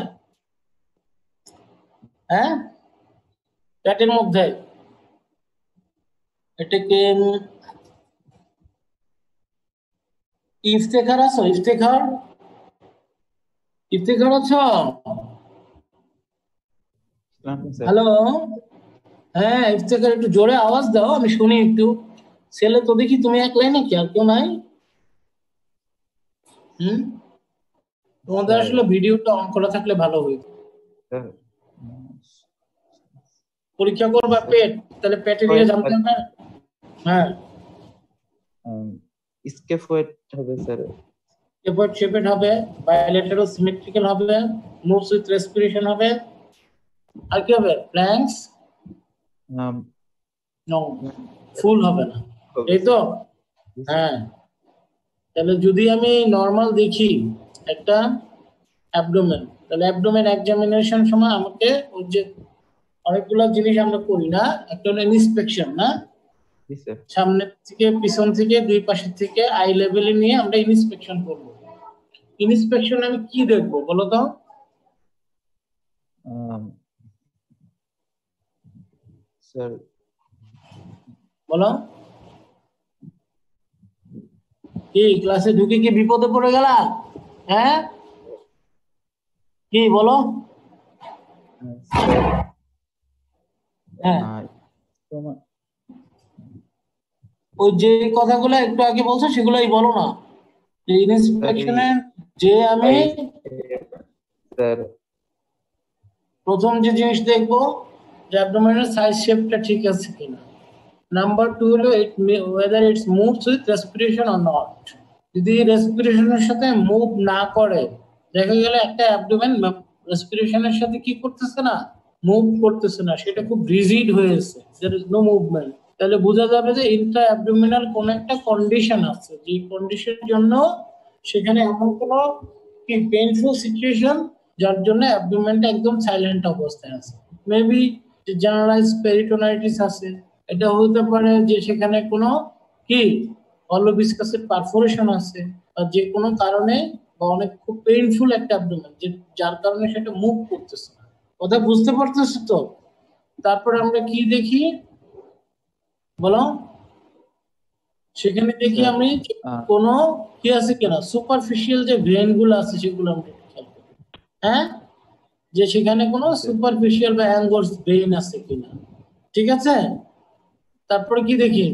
Speaker 1: হ্যাঁ, পেটের মধ্যে। এটাকে ইফতেখার আছো? ইফতেখার ইফতেখার আছো? হ্যালো, হ্যাঁ ইফতেখার, একটু জোরে আওয়াজ দাও, আমি শুনি একটু। ছেলে তো দেখি তুমি একলাই নাকি, আর কেউ নাই? তোমাদের আসলে ভিডিওটা অন করা থাকলে ভালো হইতো। পরীক্ষা করবা পেট, তাহলে পেটে দিয়ে জানতে হবে। হ্যাঁ,
Speaker 4: স্কেফয়েড হবে স্যার।
Speaker 1: স্কেফয়েড শেপেড হবে, বাইলেটারাল সিমেট্রিক্যাল হবে, মুভস উইথ রেসপিরেশন হবে, আর কি হবে? প্ল্যাঙ্কস নো, ফুল হবে না, এই তো? হ্যাঁ, তাহলে যদি আমি নরমাল দেখি একটা অ্যাবডোমেন, তাহলে অ্যাবডোমেন এক্সামিনেশন সময় আমাকে ওই যে অনেকগুলো জিনিস আমরা করি না, একটা হলো ইন্সপেকশন না, সামনে থেকে পিছন থেকে দুই পাশের থেকে আই লেভেলে নিয়ে আমরা ইন্সপেকশন করব। ইন্সপেকশন আমি কি দেখবো বলো তো?
Speaker 4: স্যার
Speaker 1: বলো, কি ক্লাসে ঢুকে কি বিপদে পড়ে গেলা? হ্যাঁ, কি বলো? হ্যাঁ, ওই যে কথাগুলো একটু আগে বলছো সেগুলোই বলো না। ইন্সপেকশনের যে আমি প্রথম যে জিনিস দেখবো যে অ্যাবডোমেনের সাইজ শেপটা ঠিক আছে কিনা। নাম্বার 2 হলো whether it moves with respiration or not. যদি রেসপিরেশনের সাথে মুভ না করে, দেখা গেল একটা অ্যাবডোমেন রেসপিরেশনের সাথে কি করতেছে না, মুভ করতেছে না, সেটা খুব রিজিড হয়েছে, there is no movement, তাহলে বোঝা যাবে যে ইন্ট্রা অ্যাবডোমিনাল কোন একটা কন্ডিশন আছে, যে কন্ডিশনের জন্য সেখানে এমন কোনো কি পেইনফুল সিচুয়েশন যার জন্য অ্যাবডোমেনটা একদম সাইলেন্ট অবস্থায় আছে। মেবি জেনারেলাইজ পেরিটোনাইটিস আছে, এটা হতে পারে যে সেখানে কোনো কি অলবিসকাসের পারফোরেশন আছে, বা যে কোনো কারণে বা অনেক খুব পেইনফুল একটা অ্যাবডোমেন যার কারণে সেটা মুভ করতেছে না। কথা বুঝতে পারতেছো তো? তারপর আমরা কি দেখি বলো? সেখানে দেখি আমি কোনো কি আছে কিনা, সুপারফিশিয়াল যে ভেন গুলো আছে সেগুলো আমরা খেয়াল করি। হ্যাঁ, যে সেখানে কোনো সুপারফিশিয়াল বা অ্যাঙ্গোস ভেন আছে কিনা, ঠিক আছে? তারপরে কি দেখি,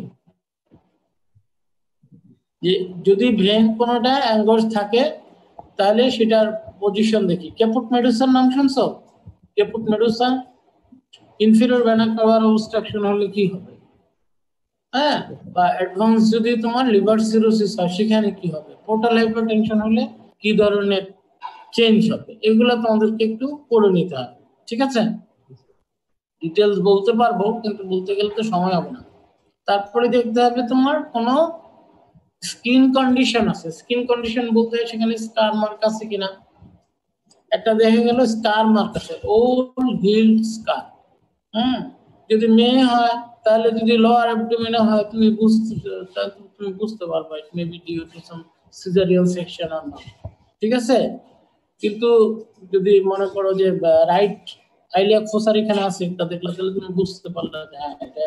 Speaker 1: যে যদি ভেন কোনোটা অ্যাঙ্গোস থাকে তাহলে সেটার পজিশন দেখি। ক্যাপুট মেডুসার নাম শুনছো? Caput medusa inferior vena cava obstruction হলে কি হবে? হ্যাঁ, বা অ্যাডভান্স যদি তোমার লিভার সিরোসিস হয় সেখানে কি হবে? পোর্টাল হাইপারটেনশন হলে কি ধরনের চেঞ্জ হবে, এগুলো তোমাদেরকে একটু পড়ে নিতে হবে, ঠিক আছে? ডিটেলস বলতে পারবো কিন্তু বলতে গেলে তো সময় হবে না। তারপরে দেখতে হবে তোমার কোনো স্কিন কন্ডিশন আছে। স্কিন কন্ডিশন বলতে সেখানে স্কার মার্ক আছে কিনা। একটা দেখা গেল স্কার মার্ক আছে, ওল হিল্ড স্কার। যদি মেয়ে হয় তাহলে যদি লোয়ার অ্যাবডোমেনে হয় তুমি বুঝতে পারবে it may be due to some caesarean section or not, ঠিক আছে? কিন্তু যদি মনে করো যে রাইট আইলিয়াক ফোসার এখানে আছে এটা দেখলে তাহলে তুমি বুঝতে পারলে যে হ্যাঁ এটা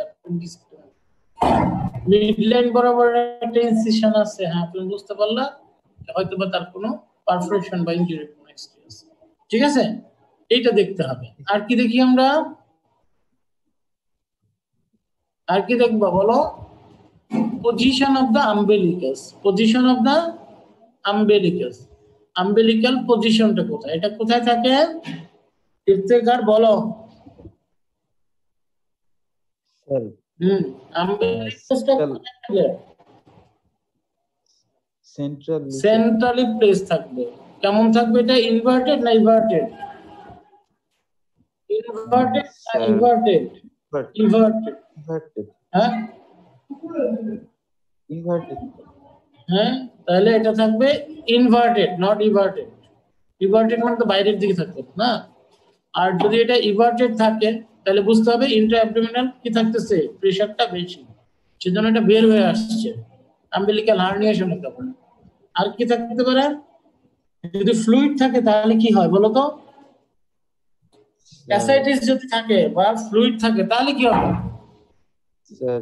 Speaker 1: মিডলাইন বরাবর একটা ইনসিশন আছে, হ্যাঁ তুমি বুঝতে পারলা হয়তো বা তার কোনো পারফোরেশন বা ইনজুরি কোনো এক্সপেরিয়েন্স, ঠিক আছে? এইটা দেখতে হবে। আর কি দেখি আমরা, আর কি দেখবো বলো? Position of the umbilicus, position of the umbilicus, umbilical পজিশনটা কোথায়, এটা কোথায় থাকে? ইফতেখার বলো।
Speaker 4: স্যার
Speaker 1: আম্বেলিকাসটা কোথায় থাকবে? সেন্ট্রালি প্লেস থাকবে। কেমন থাকবে এটা? ইনভার্টেড না ইনভার্টেড? ইনভার্টেড না ইনভার্টেড? ইনভার্টেড। হ্যাঁ
Speaker 4: ইনভার্টেড।
Speaker 1: হ্যাঁ, তাহলে এটা থাকবে ইনভার্টেড, নট ইভার্টেড। ইভার্টেড মানে তো বাইরের দিকে থাকবে না। আর যদি এটা ইভার্টেড থাকে তাহলে বুঝতে হবে ইন্ট্রা অ্যাবডোমিনাল কি থাকতেছে, প্রেসারটা বেশি, সেজন্য এটা বের হয়ে আসছে, আম্বিলিক্যাল হার্নিয়েশন হতে পারে। আর কি থাকতে পারে? যদি ফ্লুইড থাকে তাহলে কি হয় বলো তো? অ্যাসাইটিস যদি থাকে বা ফ্লুইড থাকে তাহলে কি হবে?
Speaker 4: স্যার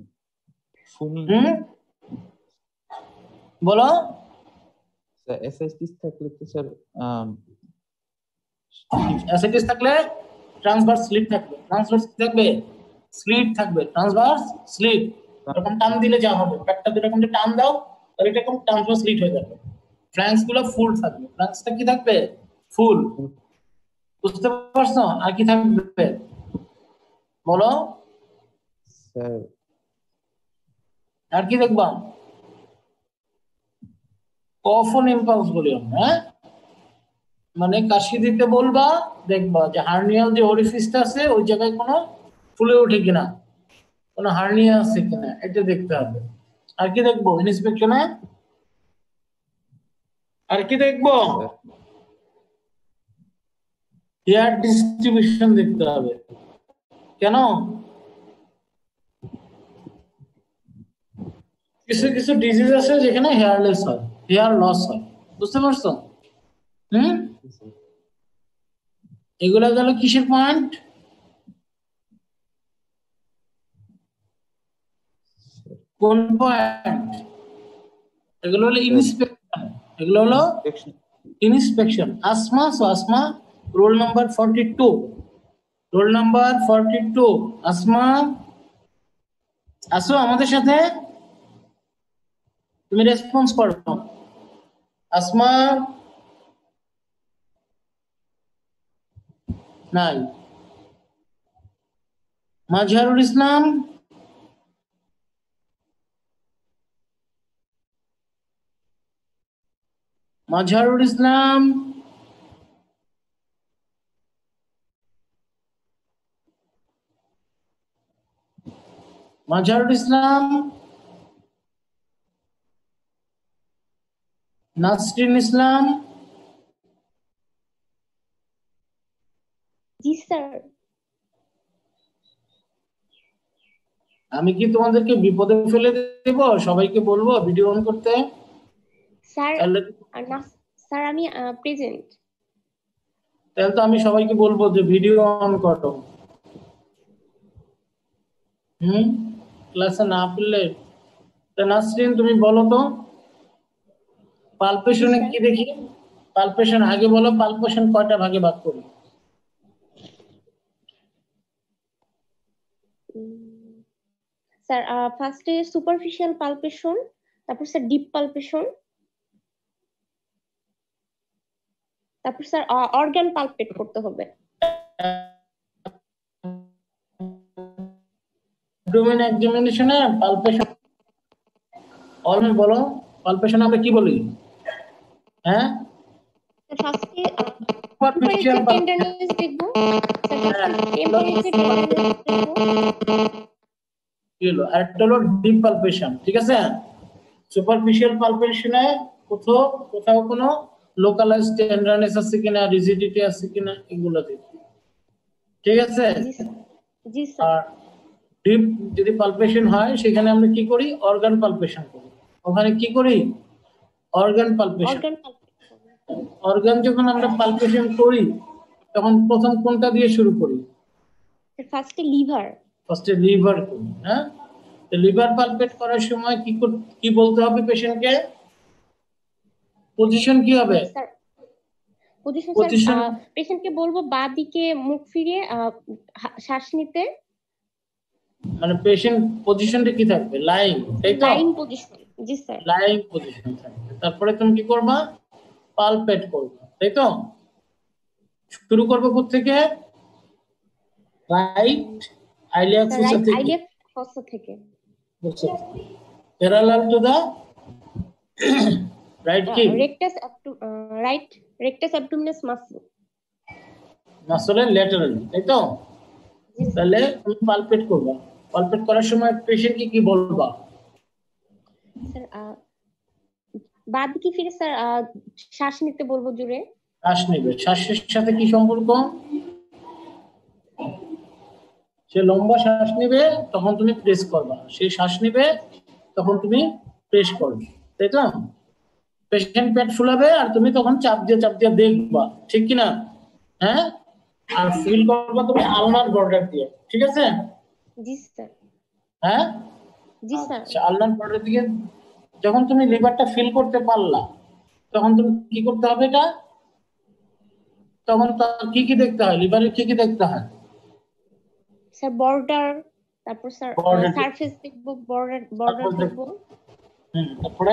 Speaker 1: বলো।
Speaker 4: স্যার অ্যাসাইটিস থাকলে তো স্যার
Speaker 1: অ্যাসাইটিস থাকলে ট্রান্সভার্স স্লিপ থাকবে, ট্রান্সভার্স থাকবে, স্লিট থাকবে, ট্রান্সভার্স স্লিট। এরকম টান দিলে যা হবে, পেটটা এরকম যে টান দাও তাহলে এটা এরকম ট্রান্সভার্স স্লিট হয়ে যাবে। ফ্ল্যাঙ্কস গুলো ফুল থাকবে, ফ্ল্যাঙ্কসটা কি থাকবে? ফুল। বুঝতে পারছো? আর কি থাকবে বলো?
Speaker 4: স্যার
Speaker 1: আর কি দেখবা? কফন ইম্পালস বলি আমরা, হ্যাঁ মানে কাশি দিতে বলবা, দেখবা যে হার্নিয়াল যে ওরিফিসটা আছে ওই জায়গায় কোনো ফুলে ওঠে কিনা, কোনো হার্নিয়া আছে কিনা, এটা দেখতে হবে। আর কি দেখবো ইন্সপেকশনে? আর কি দেখবো? হেয়ার ডিস্ট্রিবিউশন দেখতে হবে। কেন? কিছু কিছু ডিজিজ আছে যেখানে হেয়ারলেস হয়, হেয়ার লস হয়, বুঝতে পারছো? এগুলা গেল কিসের পয়েন্ট? কোন পয়েন্ট? এগুলো হলো ইন্সপেকশন, এগুলো হলো inspection. Asma, so Asma roll number 42, roll number 42। Asma আসো আমাদের সাথে, তুমি রেসপন্স করো। আসমা নাই। মাজহারুল ইসলাম, মাজহারুল ইসলাম, মাজহারুল ইসলাম, নাসরিন ইসলাম।
Speaker 2: জি স্যার।
Speaker 1: আমি কি তোমাদেরকে বিপদে ফেলে দেব? সবাইকে বলবো ভিডিও অন করতে?
Speaker 2: স্যার স্যার আমি প্রেজেন্ট।
Speaker 1: তাহলে তো আমি সবাইকে বলবো যে ভিডিও অন করো। ক্লাসে না পড়লে নাসরিন তুমি বলো তো পালপেশনে কি দেখি? পালপেশন আগে বলো, পালপেশন কয়টা ভাগে ভাগ করি?
Speaker 2: স্যার ফার্স্টে সুপারফিশিয়াল পালপেশন, তারপর স্যার ডিপ পালপেশন, তারপর স্যার অর্গান পালপেট করতে হবে।
Speaker 1: অ্যাবডোমেন এক্সামিনেশনে পালপেশন অলমে বলো, পালপেশন আমরা কি বলি? হ্যাঁ
Speaker 2: ফার্স্টে
Speaker 1: সুপারফিশিয়াল
Speaker 2: টেন্ডারনেস দেখবো টেম্পারেচার টেন্ডারনেস দেখবো
Speaker 1: হলো আর একটা হলো ডিপ পালপেশন, ঠিক আছে। সুপারফিশিয়াল পালপেশনে কোথাও কোথাও কোনো লোকালাইজ টেন্ডারনেস আছে কিনা, রিজিডিটি আছে কিনা, এগুলো দেখি, ঠিক আছে।
Speaker 2: জি স্যার।
Speaker 1: আর ডিপ যদি পালপেশন হয় সেখানে আমরা কি করি, অর্গান পালপেশন করি। ওখানে কি করি, অর্গান পালপেশন। অর্গান যখন আমরা পালপেশন করি তখন প্রথম কোনটা দিয়ে শুরু করি,
Speaker 2: ফার্স্টে লিভার।
Speaker 1: ফার্স্টে লিভার করি, হ্যাঁ। লিভার পালপেট করার সময় কি বলতে হবে পেশেন্টকে, পজিশন কি হবে,
Speaker 2: পজিশন স্যার পেশেন্টকে বলবো বাঁ দিকে মুখ ফিরিয়ে শ্বাস নিতে,
Speaker 1: মানে পেশেন্ট পজিশনটা কি থাকবে, লাইং, তাই তো,
Speaker 2: লাইং পজিশন। জি স্যার,
Speaker 1: লাইং পজিশন থাকবে। তারপরে তুমি কি করবা, পালপেট করবে, তাই তো। শুরু করবে কোথা থেকে, রাইট আইলিয়াক ফোসা থেকে,
Speaker 2: আইলিয়াক ফোসা থেকে,
Speaker 1: প্যারালাল টু দা রাইট কি,
Speaker 2: রাইট রেক্টাস অ্যাবডোমিনাস মাসল,
Speaker 1: মাসলের ল্যাটারালি, তাই তো। তাহলে তুমি পালপেট করবা, পালপেট করার সময় পেশেন্টকে কি বলবা,
Speaker 2: স্যার বাঁ দিকে ফিরে স্যার শ্বাস নিতে বলবো জোরে,
Speaker 1: শ্বাস নেবে। শ্বাসের সাথে কি সম্পর্ক, সে লম্বা শ্বাস নেবে তখন তুমি প্রেস করবা, সে শ্বাস নেবে তখন তুমি প্রেস করবে, তাই তো। পেশেন্ট পেট ফুলাবে আর তুমি তখন চাপ দিয়ে দেখবা, ঠিক কিনা, হ্যাঁ। আর ফিল করবা তুমি আলনার বর্ডার দিয়ে, ঠিক আছে।
Speaker 2: জি স্যার।
Speaker 1: হ্যাঁ
Speaker 2: জি স্যার।
Speaker 1: আলনার বর্ডার দিয়ে যখন তুমি লিভারটা ফিল করতে পারলা তখন তুমি কি করতে হবে, এটা তখন তার কি দেখতে হয়, লিভারের কি দেখতে হয়,
Speaker 2: স্যার বর্ডার, তারপর স্যার সারফেস দেখবো, বর্ডার দেখবো,
Speaker 1: তারপরে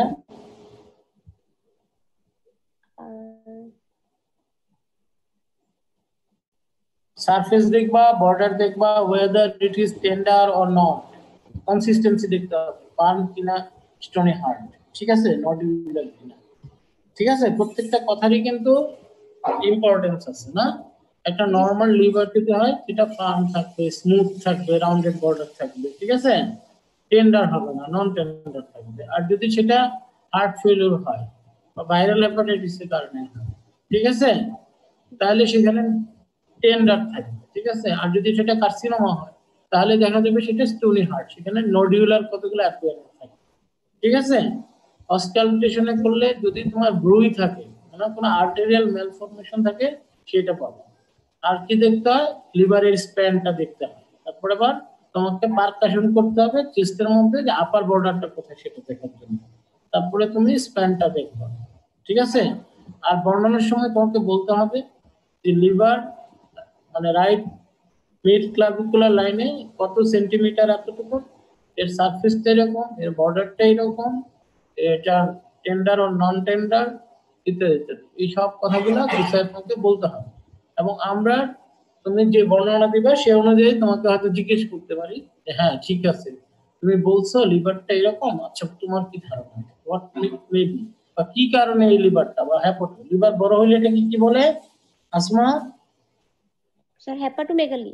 Speaker 1: সারফেস দেখবা, বর্ডার দেখবা, whether it is tender or not, consistency দেখতে হবে, ফার্ম কিনা, স্টোনি হার্ড, ঠিক আছে, নডুলার কিনা, ঠিক আছে। প্রত্যেকটা কথারই কিন্তু ইম্পর্টেন্স আছে না। একটা নরমাল লিভার যদি হয় সেটা ফার্ম থাকবে, স্মুথ থাকবে, রাউন্ডেড বর্ডার থাকবে, ঠিক আছে, টেন্ডার হবে না, নন টেন্ডার থাকবে। আর যদি সেটা হার্ট ফেলিউর হয় বা ভাইরাল হেপাটাইটিসের কারণে হয়, ঠিক আছে, তাহলে সেখানে টেন্ডার থাকবে, ঠিক আছে। আর যদি সেটা কার্সিনোমা হয় তাহলে দেখা যাবে সেটা স্টোনি হার্ট, সেখানে নডিউলার কতগুলো অ্যাপিয়ারেন্স থাকে, ঠিক আছে। অস্কালটেশনে করলে যদি তোমার ব্রুই থাকে, মানে কোনো আর্টেরিয়াল ম্যালফরমেশন থাকে, সেটা পাবো। আর কি দেখতে হয়, লিভারের স্প্যানটা দেখতে হয়। তারপরে আবার তোমাকে পারকাশন করতে হবে চেস্টের মধ্যে যে আপার বর্ডারটা কোথায় সেটা দেখার জন্য। তারপরে তুমি স্প্যানটা দেখবে, ঠিক আছে। আর বর্ণনার সময় তোমাকে বলতে হবে যে লিভার মানে রাইট মিড ক্লাভিকুলার লাইনে কত সেন্টিমিটার এতটুকু, এর সারফেসটা এরকম, এর বর্ডারটা এরকম, এটা টেন্ডার ও নন টেন্ডার ইত্যাদি ইত্যাদি, এই সব কথাগুলো তোমাকে বলতে হবে। এবং আমরা তুমি যে বর্ণনা দিবে সে অনুযায়ী তোমাকে হয়তো জিজ্ঞেস করতে পারি যে হ্যাঁ ঠিক আছে তুমি বলছো লিভারটা এরকম, আচ্ছা তোমার কি ধারণা, হোয়াট মেবি, বা কি কারণে এই লিভারটা বা হ্যাপাটো, লিভার বড় হলে এটা কি বলে আসমা,
Speaker 2: স্যার হেপাটোমেগালি।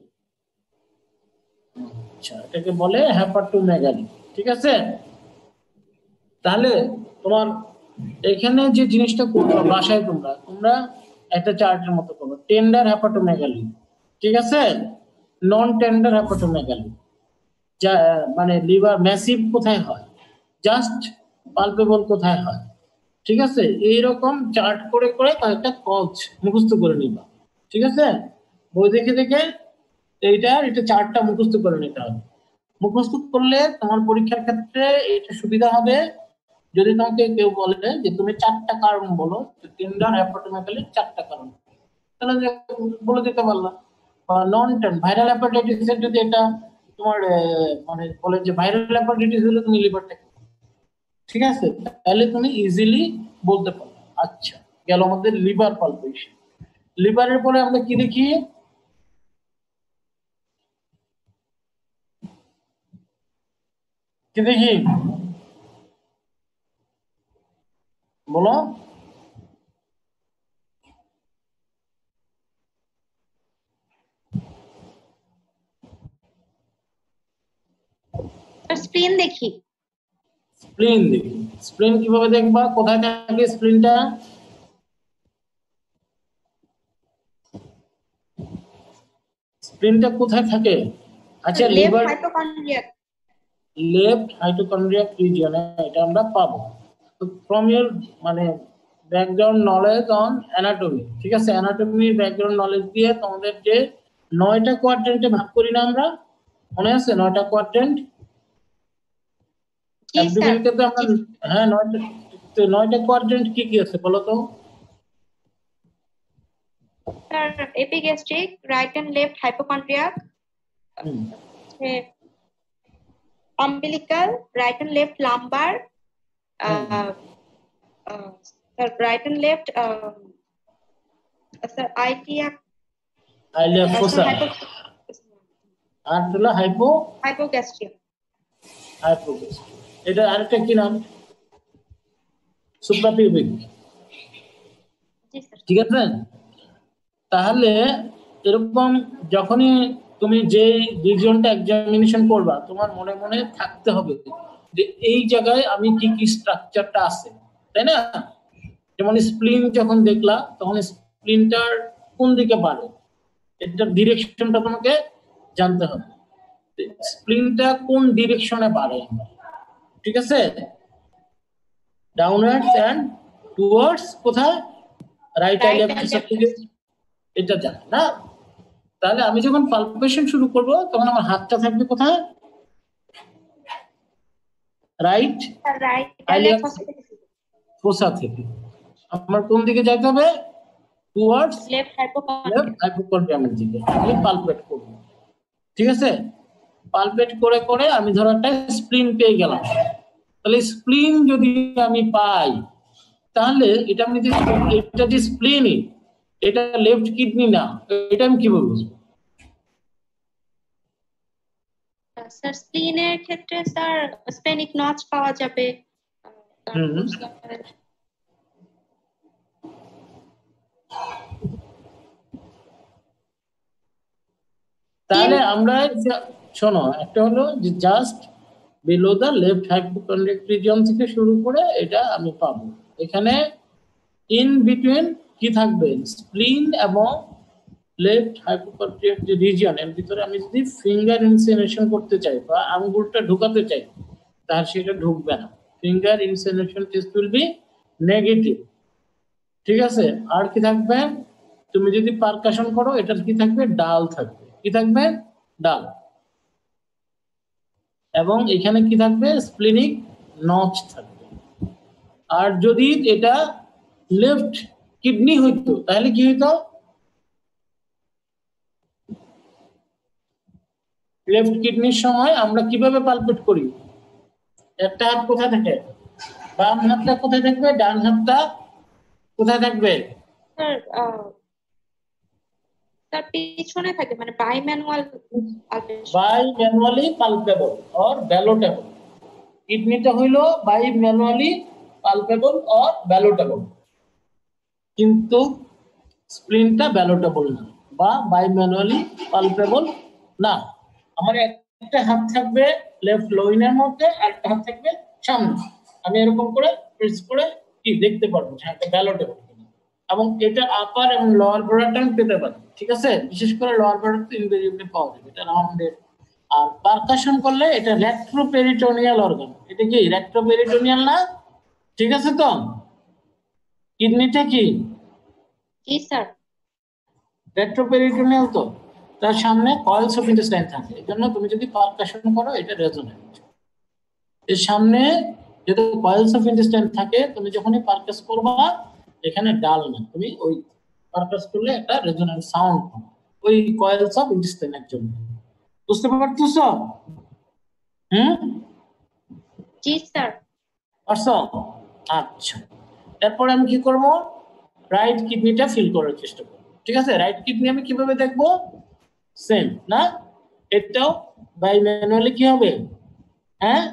Speaker 1: আচ্ছা এটাকে বলে হেপাটোমেগালি, ঠিক আছে। তাহলে তোমার এখানে যে জিনিসটা করবে বাসায় তোমরা একটা চার্টের মতো করবে, টেন্ডার হেপাটোমেগালি, ঠিক আছে, নন টেন্ডার হেপাটোমেগালি, যা মানে লিভার ম্যাসিভ কোথায় হয়, জাস্ট পালপেবল কোথায় হয়, ঠিক আছে। এইরকম চার্ট করে করে কয়েকটা কজ মুখস্থ করে নিবা, ঠিক আছে। বই দেখে দেখে এটা চার্টটা মুখস্থ করে নিতে হবে। মুখস্থ করলে তোমার পরীক্ষার ক্ষেত্রে এটা সুবিধা হবে। যদি তোমাকে কেউ বলে যে তুমি 4টা কারণ বলো, টেন্ডার হেপাটোমেগালি 4টা কারণ, তাহলে বলে দিতে পারলাম। বা নন টেন ভাইরাল হেপাটাইটিস এর যদি এটা তোমার মানে বলে যে ভাইরাল হেপাটাইটিস হলে তুমি লিভারটা, ঠিক আছে, তাহলে তুমি ইজিলি বলতে পারো। আচ্ছা গেল আমাদের লিভার পালপেশন। লিভারের পরে আমরা কি দেখি, কি দেখি বলো,
Speaker 2: স্প্লিন দেখি।
Speaker 1: স্প্লিন দেখি। স্প্লিন কিভাবে দেখবা? কোথায় থাকে স্প্লিনটা? স্প্লিনটা কোথায় থাকে? আচ্ছা,
Speaker 2: left
Speaker 1: liver
Speaker 2: hypochondriac.
Speaker 1: Left hypochondriac রিজিয়নে এটা আমরা পাবো। তো ফ্রম ইউর মানে ব্যাকগ্রাউন্ড নলেজ অন অ্যানাটমি, ঠিক আছে, অ্যানাটমি ব্যাকগ্রাউন্ড নলেজ দিয়ে তোমাদের যে 9টা কোয়াড্রেন্টে ভাগ করি না আমরা, মনে আছে 9টা কোয়াড্রেন্ট?
Speaker 2: জি স্যার।
Speaker 1: অ্যাবডোমেনকে তো আমরা, হ্যাঁ 9টা, তো 9টা কোয়াড্রেন্ট কি কি আছে বলো তো?
Speaker 2: Sir epigastric, right and left hypochondriac, umbilical, right and left lumbar, right and left, sir, iliac
Speaker 1: fossa, আর হলো
Speaker 2: hypogastria.
Speaker 1: এটা আরেকটা কি নাম? সুপ্রাপিউবিক।
Speaker 2: জি স্যার।
Speaker 1: ঠিক আছে, তাহলে এরকম যখনই তুমি যে রিজিয়নটা এক্সামিনেশন করবা, তোমার মনে মনে থাকতে হবে যে এই জায়গায় আমি কি কি স্ট্রাকচারটা আছে, তাই না? যেমন স্প্লিন যখন দেখলা তখন স্প্লিনটার কোন দিকে বাড়ে, এটার ডিরেকশনটা তোমাকে জানতে হবে। স্প্লিনটা কোন ডিরেকশনে বাড়ে, ঠিক আছে, ডাউনওয়ার্ডস এন্ড টুয়ার্ডস, কোথায়? রাইট আর লেফট থেকে, এটা জানে না। তাহলে আমি যখন পালপেশন শুরু করব তখন আমার হাতটা থাকবে কোথায়? রাইট ফোসা থেকে। আমার কোন দিকে যাইতে হবে? টুয়ার্ডস
Speaker 2: লেফট
Speaker 1: হাইপোকন্ড্রিয়ামের দিকে আমি পালপেট করব, ঠিক আছে। পালপেট করে করে আমি ধরো একটা স্প্লিন পেয়ে গেলাম। তাহলে স্প্লিন যদি আমি পাই, তাহলে এটা আমি এটা যে স্প্লিন, এটা লেফট কিডনি না, এটা আমি কিভাবে বুঝবো?
Speaker 2: স্যার স্প্লিনের ক্ষেত্রে স্যার স্পেনিক নচ পাওয়া যাবে।
Speaker 1: তাহলে আমরা শোনো, একটা হলো যে just below the left hypochondriac region থেকে শুরু করে এটা আমি পাবো। এখানে ইন বিটুইন কি থাকবে? স্প্লিন এবং লেফট হাইপোকন্ড্রিয়াক যে রিজিয়ন, এর ভিতরে আমি যদি ফিঙ্গার ইনসিনেশন করতে চাই বা আঙ্গুলটা ঢুকাতে চাই, তাহলে সেটা ঢুকবে না। Finger insinuation test will be negative, ঠিক আছে। আর কি থাকবে? তুমি যদি পারকাশন করো, এটার কি থাকবে? ডাল থাকবে। কি থাকবে? ডাল। এবং এখানে কি থাকবে? স্প্লিনিক নচ থাকবে। আর যদি এটা লেফট কিডনি হইতো তাহলে কি হইতো? লেফট কিডনির সময় আমরা কিভাবে পালপেট করি? একটা হাত কোথায় থাকে? বাম হাতটা কোথায় থাকবে? ডান হাতটা কোথায় থাকবে?
Speaker 2: স্যার তার পিছনে থাকে, মানে
Speaker 1: বাইম্যানুয়ালি পালপেবল অর ব্যালোটেবল। কিডনিটা হইলো বাইম্যানুয়ালি পালপেবল অর ব্যালোটেবল, কিন্তু স্প্লিনটা ব্যালোটেবল না বা বাইম্যানুয়ালি পালপেবল না। আমার একটা হাত থাকবে লেফট লোইনের মধ্যে, আর একটা হাত থাকবে সামনে। আমি এরকম করে প্রেস করে কি দেখতে পারবো যে একটা ব্যালোটেবল কিনা, এবং এটা আপার এবং লোয়ার ব্লাডারটা পেতে পারি, ঠিক আছে। বিশেষ করে লোয়ার ব্লাডার তো ইনভেরিয়েবলি পাওয়া যাবে, এটা রাউন্ডেড। আর পারকাশন করলে এটা রেট্রোপেরিটোনিয়াল অর্গান। এটা কি রেট্রোপেরিটোনিয়াল না? ঠিক আছে তো। কিডনিটা কি?
Speaker 2: জি স্যার।
Speaker 1: রেট্রোপেরিটোনিয়াল তো, তার সামনে কয়েলস অফ ইন্টেস্টাইন থাকে। এজন্য তুমি যদি পারকাশন করো এটা রেজোনেন্ট। এর সামনে যেহেতু কয়েলস অফ ইন্টেস্টাইন থাকে, তুমি যখনই পারকাস করবা এখানে ডাল না, তুমি ওই পারকাস করলে একটা রেজোনেন্ট সাউন্ড পাবে ওই কয়েলস অফ ইন্টেস্টাইনের জন্য। বুঝতে পারতেছো?
Speaker 2: জি স্যার।
Speaker 1: পারছো? আচ্ছা, এরপর আমি কি করব? রাইট কিডনিটা ফিল করার চেষ্টা করব, ঠিক আছে। রাইট কিডনি আমি কিভাবে দেখবো? সেম না, এটাও বাই ম্যানুয়ালি কি হবে? হ্যাঁ,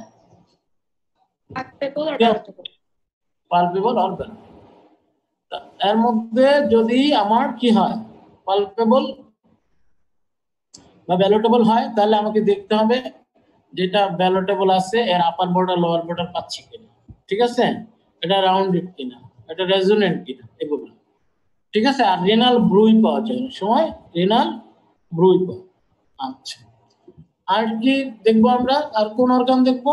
Speaker 1: পালপেবল অর ব্যালোটেবল। এর মধ্যে যদি আমার কি হয়, পালপেবল বা ব্যালোটেবল হয়, তাহলে আমাকে দেখতে হবে যেটা ভ্যালুটেবল আছে এর আপার বর্ডার লোয়ার বর্ডার পাচ্ছি কিনা, ঠিক আছে, এটা রাউন্ডেড কিনা, এটা রেজোনেন্ট কিনা, এগুলো ঠিক আছে। আর রেনাল ব্রুই পাওয়া যায় অনেক সময়, রেনাল ব্রুই পাওয়া। আচ্ছা, আর কি দেখবো আমরা, আর কোন অর্গান দেখবো?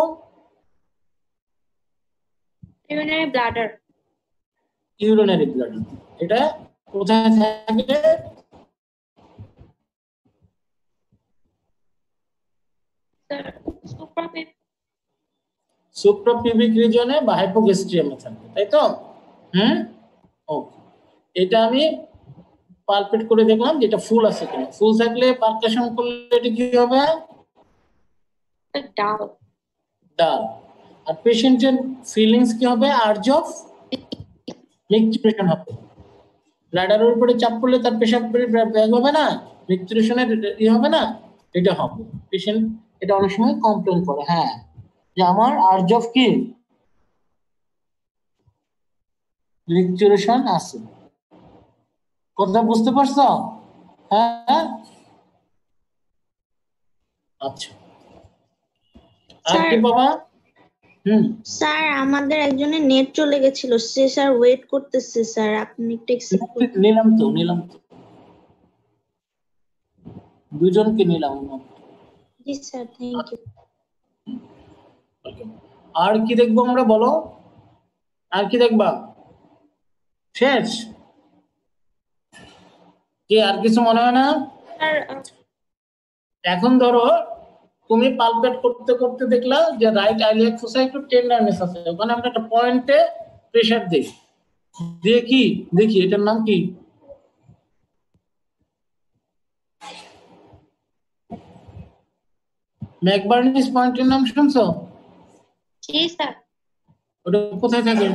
Speaker 2: Urinary bladder.
Speaker 1: ইউরিনারি ব্লাডার, এটা কোথায় থাকে? সুপ্রাপিউবিক রিজিয়নে বা হাইপোগ্যাস্ট্রিয়ামে থাকে, তাই তো? ওকে, এটা আমি পালপেট করে দেখলাম যেটা ফুল আছে কিনা। ফুল থাকলে পারকাশন করলে এটা কি হবে?
Speaker 2: ডাল।
Speaker 1: ডাল। আর পেশেন্টের ফিলিংস কি হবে? আর্জ অফ মিক্সচুরেশন হবে। ব্লাডারের উপরে চাপ পড়লে তার পেশাব ব্যাগ হবে না, মিক্সচুরেশনের হবে না, এটা হবে। পেশেন্ট এটা অনেক সময় কমপ্লেন করে, হ্যাঁ, যে আমার আর্জ অফ কি মিক্সচুরেশন আছে। কথা বুঝতে পারছো? হ্যাঁ, আচ্ছা। আর কি বাবা?
Speaker 5: স্যার আমাদের একজনের নেট চলে গেছিল, সে স্যার ওয়েট করতেছে স্যার, আপনি একটু অ্যাকসেপ্ট করুন।
Speaker 1: নিলাম তো দুজনকে নিলাম।
Speaker 5: জি স্যার, থ্যাংক ইউ।
Speaker 1: আর কি দেখবো আমরা, বলো? আর কি দেখবা? শেষ কি? আর কিছু মনে হয় না? এখন ধরো তুমি পালপেট করতে করতে দেখলা যে রাইট আইলিয়াক ফোসা একটু টেন্ডারনেস আছে, ওখানে আমরা একটা পয়েন্টে প্রেসার দিই, দিয়ে কি দেখি এটার নাম কি? ম্যাকবার্নিস পয়েন্টের নাম শুনছো?
Speaker 2: জি স্যার।
Speaker 1: ওটা কোথায় থাকে?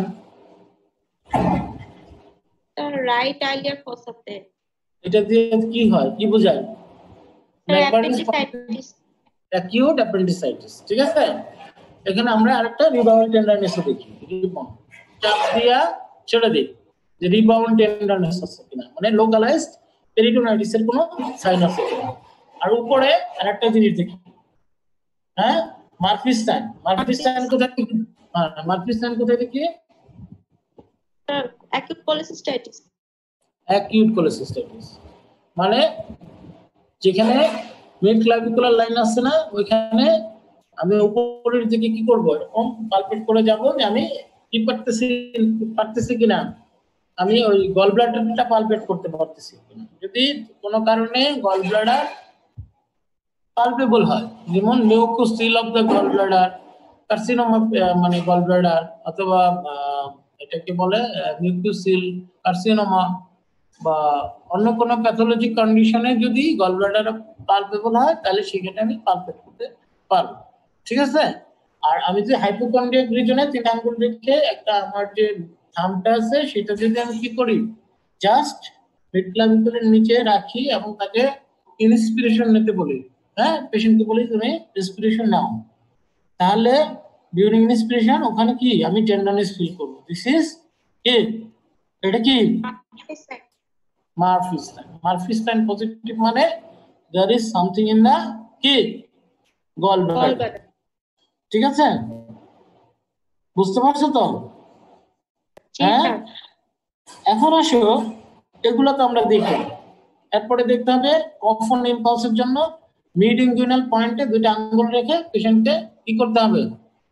Speaker 2: স্যার রাইট আইলিয়ার ফসাতে।
Speaker 1: এটা দিয়ে কি হয়, কি বোঝায়?
Speaker 2: অ্যাপেন্ডিসাইটিস।
Speaker 1: অ্যাকিউট অ্যাপেন্ডিসাইটিস, ঠিক আছে। এখানে আমরা আরেকটা রিবাউন্ড টেন্ডারনেস দেখি, চাপ দিয়া ছেড়ে দিই যে রিবাউন্ড টেন্ডারনেস আছে কিনা, মানে লোকালাইজড পেরিটোনাইটিস এর কোনো সাইন আছে কিনা। আর উপরে আরেকটা জিনিস দেখি, হ্যাঁ, মার্ফি স্টাইন। মার্ফি স্টাইন কোথায় দেখি? হ্যাঁ, মার্ফি স্টাইন কোথায় দেখি?
Speaker 2: Acute cholecystitis.
Speaker 1: অ্যাকিউট কোলেসিস্টাইটিস মানে যেখানে মিড ক্লাভিকুলার লাইন আছে না, ওইখানে আমি উপরের দিকে কি করব, এরকম পালপেট করে যাব যে আমি কি পারতেছি কিনা, আমি ওই গল ব্লাডারটা পালপেট করতে পারতেছি কিনা। যদি কোনো কারণে গল ব্লাডার পালপেবল হয়, যেমন mucocele of the gall bladder, carcinoma মানে গল ব্লাডার, অথবা এটাকে বলে মিউকোসিল কার্সিনোমা, বা অন্য কোনো প্যাথোলজি কন্ডিশনে যদি গল ব্লাডার পালপেবল হয় তাহলে সেখানে আমি পালপেট করতে পারবো, ঠিক আছে। আর আমি যে হাইপোকন্ড্রিয়াক রিজনে 3 আঙ্গুল রেখে একটা আমার যে থামটা আছে সেটা যদি আমি কি করি, জাস্ট মিড ক্লাভিকুলের নিচে রাখি এবং তাকে ইন্সপিরেশন নিতে বলি, হ্যাঁ, পেশেন্টকে বলি তুমি ইন্সপিরেশন নাও, তাহলে ডিউরিং ইন্সপিরেশন ওখানে কি আমি টেন্ডারনেস ফিল করব। This is it. এটা কি Murphy Stine. Murphy Stine positive মানে there is something in the কি gallbladder, ঠিক আছে, বুঝতে পারছো তো? হ্যাঁ, এখন আসো এগুলো তো আমরা দেখি, এরপরে দেখতে হবে কফন ইম্পালসের জন্য মিড ইনগুইনাল পয়েন্টে 2টা আঙ্গুল রেখে পেশেন্টকে কি করতে হবে,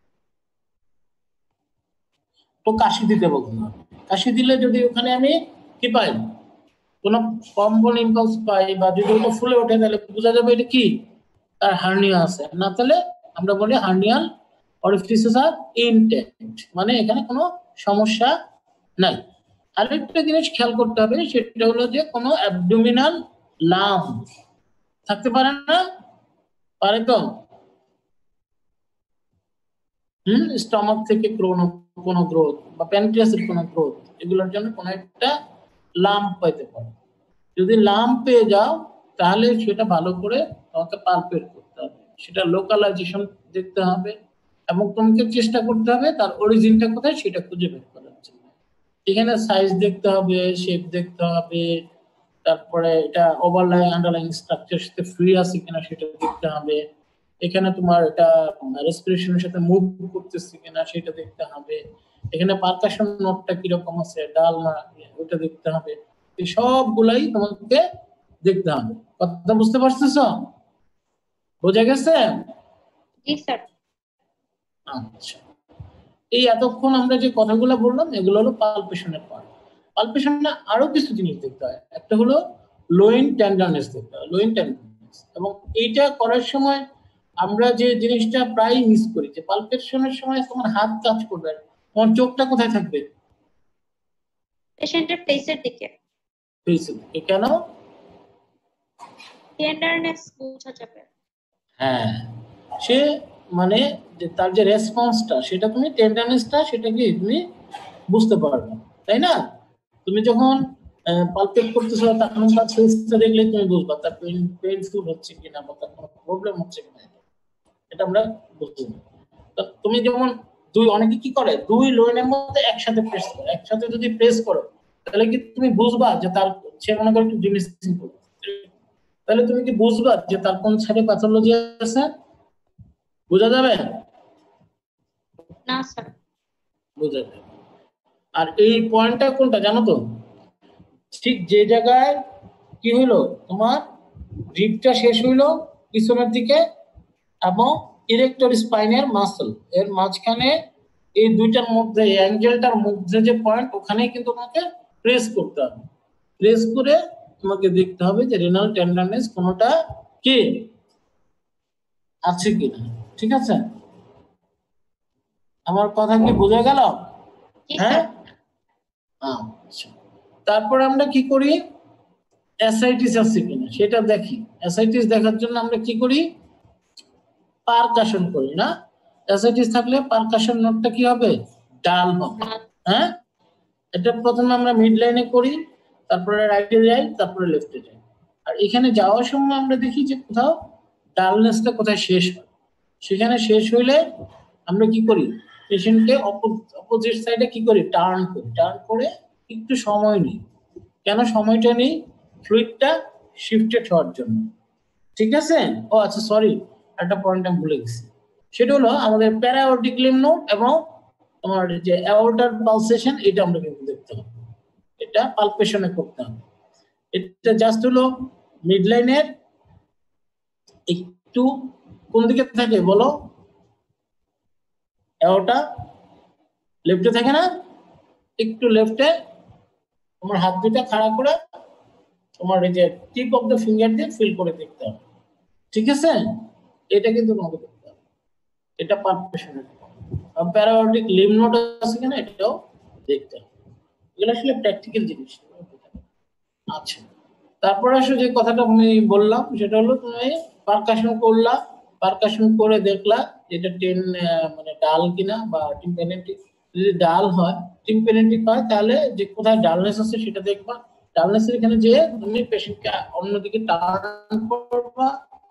Speaker 1: তো কাশি দিতে বলতে হবে। কাশি দিলে যদি ওখানে আমি কি পাই, কোন কম্পন ইম্পালস পাই, বা যদি ওটা ফুলে ওঠে তাহলে বোঝা যাবে এটা কি, তার হার্নিয়া আছে। না তাহলে আমরা বলি হার্নিয়াল অরিফিসেস আর ইনটেক্ট, মানে এখানে কোনো সমস্যা নাই। আরেকটা জিনিস খেয়াল করতে হবে, সেটা হলো যে কোনো অ্যাবডোমিনাল লাম থাকতে পারে না, পারে তো? স্টমাক থেকে কোনো গ্রোথ বা প্যানক্রিয়াসের কোনো গ্রোথ, এগুলোর জন্য কোনো একটা লাম্প পাইতে পারে। যদি লাম্প পেয়ে যাও তাহলে সেটা ভালো করে তোমাকে পালপেট করতে হবে, সেটা লোকালাইজেশন দেখতে হবে এবং তোমাকে চেষ্টা করতে হবে তার অরিজিনটা কোথায় সেটা খুঁজে বের করার জন্য। এখানে সাইজ দেখতে হবে, শেপ দেখতে হবে, তারপরে এটা ওভারলাইং আন্ডারলাইং স্ট্রাকচার সাথে ফ্রি আছে কিনা সেটা দেখতে হবে, এখানে তোমার এটা রেসপিরেশনের সাথে মুভ করতেছে কিনা সেটা দেখতে হবে, এখানে পারকাশন নোটটা কিরকম আছে, ডাল না ওটা দেখতে হবে। এই সবগুলাই তোমাকে দেখতে হবে। কথা বুঝতে পারতেছ? বোঝা গেছে?
Speaker 2: জি স্যার।
Speaker 1: আচ্ছা, এই এতক্ষণ আমরা যে কথাগুলো বললাম এগুলো হলো পালপেশনের পার্ট। পালপেশনে আরো কিছু জিনিস দেখতে হয়। একটা হলো লোইন টেন্ডারনেস দেখতে হয়, লোইন টেন্ডারনেস। এবং এইটা করার সময় আমরা যে জিনিসটা প্রায় মিস করি, যে পালপেশনের সময় তোমার হাত কাজ করবে, তোমার চোখটা কোথায় থাকবে?
Speaker 2: পেশেন্টের ফেসের দিকে।
Speaker 1: ফেসের দিকে। কেন?
Speaker 2: টেন্ডারনেস বোঝা যাবে।
Speaker 1: হ্যাঁ, সে মানে যে তার যে রেসপন্সটা, সেটা তুমি টেন্ডারনেসটা সেটা কি তুমি বুঝতে পারবে, তাই না? তুমি যখন পালপেট করতেছো তখন তার ফেসটা দেখলে তুমি বুঝবা তার পেইনফুল হচ্ছে কিনা বা তার কোনো প্রবলেম হচ্ছে কিনা, এটা আমরা বুঝতে পারি। তুমি যেমন অনেকে কি করে দুই লোইনের মধ্যে একসাথে প্রেস করে, একসাথে যদি প্রেস করো তাহলে কি তুমি বুঝবা যে তার সে মনে করে একটু জিনিস তাহলে তুমি কি বুঝবা যে তার কোন সাইডে প্যাথোলজি আছে? বোঝা যাবে
Speaker 2: না স্যার।
Speaker 1: বোঝা যাবে। আর এই পয়েন্টটা কোনটা জানো তো? ঠিক যে জায়গায় কি হইলো, তোমার রিবটা শেষ হইলো পিছনের দিকে এবং ইরেক্টর স্পাইনের মাসল এর মাঝখানে, এই দুইটার মধ্যে অ্যাঙ্গেলটার মধ্যে যে পয়েন্ট, ওখানেই কিন্তু তোমাকে প্রেস করতে হবে। প্রেস করে তোমাকে দেখতে হবে যে রেনাল টেন্ডারনেস কোনটা কি আছে কিনা। ঠিক আছে? আমার কথা কি বোঝা গেল? হ্যাঁ, আচ্ছা। তারপর আমরা কি করি, অ্যাসাইটিস আছে কিনা সেটা দেখি। অ্যাসাইটিস দেখার জন্য আমরা কি করি, পারকাশন করি না? অ্যাসাইটিস থাকলে পারকাশন নোটটা কি হবে, ডাল হবে। হ্যাঁ, এটা প্রথমে আমরা মিড লাইনে করি, তারপরে রাইটে যাই, তারপরে লেফটে যাই। আর এখানে যাওয়ার সময় আমরা দেখি যে কোথাও ডালনেসটা কোথায় শেষ হয়। সেখানে শেষ হইলে আমরা কি করি, পেশেন্টকে অপোজিট সাইডে কি করি, টার্ন করি। টার্ন করে একটু সময় নিই। কেন সময়টা নিই? ফ্লুইডটা শিফটেড হওয়ার জন্য। ঠিক আছে? ও আচ্ছা, সরি, একটা পয়েন্ট আমি ভুলে গেছি। সেটা হলো আমাদের প্যারাঅর্টিক লিম্ফ নোড এবং তোমার যে অ্যাওর্টার পালসেশন, এটা আমরা কিন্তু দেখতে হবে। এটা পালপেশনে করতে হবে। এটা জাস্ট হলো মিডলাইনের একটু কোন দিকে থাকে বলো? অ্যাওর্টা লেফটে থাকে না? একটু লেফটে তোমার হাত দুটা খাড়া করে তোমার এই যে টিপ অফ দ্য ফিঙ্গার দিয়ে ফিল করে দেখতে হবে। ঠিক আছে? এটা কিন্তু তোমাকে দেখতে হবে। এটা পালপেশনের। প্যারাঅর্টিক লিম্ফ নোড আছে কিনা এটাও দেখতে হবে। এগুলো আসলে প্র্যাকটিক্যাল জিনিস। আচ্ছা, তারপর আসলে যে কথাটা আমি বললাম সেটা হলো তুমি পারকাশন করলা, পারকাশন করে দেখলা এটা মানে ডাল কিনা বা টিম্পেনেটিক। যদি ডাল হয়, টিম্পেনেটিক হয়, তাহলে যে কোথায় ডালনেস আছে সেটা দেখবা। ডালনেসের এখানে যে তুমি পেশেন্টকে অন্যদিকে টার্ন করবা,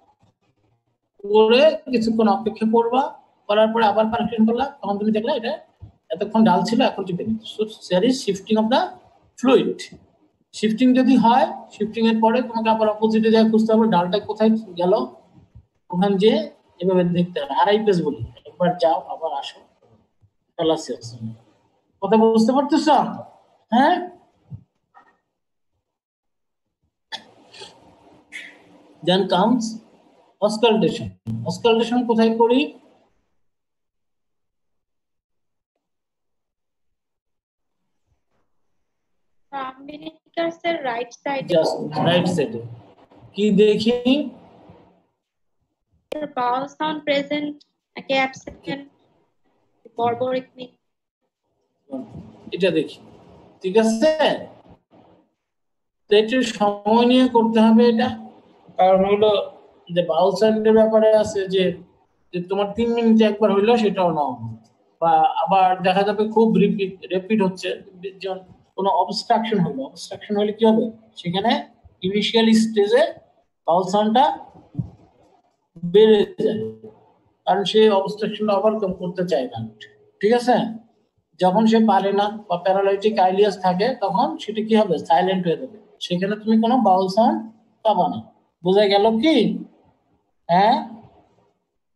Speaker 1: করে কিছুক্ষণ অপেক্ষা করবা, করার পরে আবার পারকাশন করলা, তখন তুমি দেখলা এটা এতক্ষণ ডাল ছিল, এখন tympanitic. So there is shifting of the fluid. Shifting যদি হয়, শিফটিং এর পরে তোমাকে আবার অপোজিটে যা খুঁজতে হবে, ডালটা কোথায় গেল, ওখান যে এভাবে দেখতে হবে। আরআইপিএস বলি, একবার যাও আবার আসো, ফ্যালাসিয়াস। কথা বুঝতে পারতেছ? হ্যাঁ, দেন কামস অস্কালটেশন। অস্কালটেশন কোথায় করি?
Speaker 2: আম্বিলিকাসের রাইট সাইডে।
Speaker 1: জাস্ট রাইট সাইডে। কি দেখি?
Speaker 2: বাউল সাউন্ড প্রেজেন্ট নাকি অ্যাবসেন্ট, বর্বরিক মিট,
Speaker 1: এটা দেখি। ঠিক আছে? তো একটু সময় নিয়ে করতে হবে এটা, কারণ হলো যে বাউল সাউন্ডের ব্যাপারে আছে যে তোমার 3 মিনিটে একবার হইলো সেটাও নাও, বা আবার দেখা যাবে খুব রিপিট হচ্ছে। যেমন কোনো অবস্ট্রাকশন হলো, অবস্ট্রাকশন হলে কি হবে, সেখানে ইনিশিয়াল স্টেজে বাউল সাউন্ডটা বেড়ে যায়, কারণ সে অবস্ট্রাকশনটা ওভারকাম করতে চায় না। ঠিক আছে? যখন সে পারে না বা প্যারালাইটিক আইলিয়াস থাকে, তখন সেটা কি হবে, সাইলেন্ট হয়ে যাবে। সেখানে তুমি কোনো বাউল সাউন্ড পাবা না। বোঝা গেল কি? হ্যাঁ,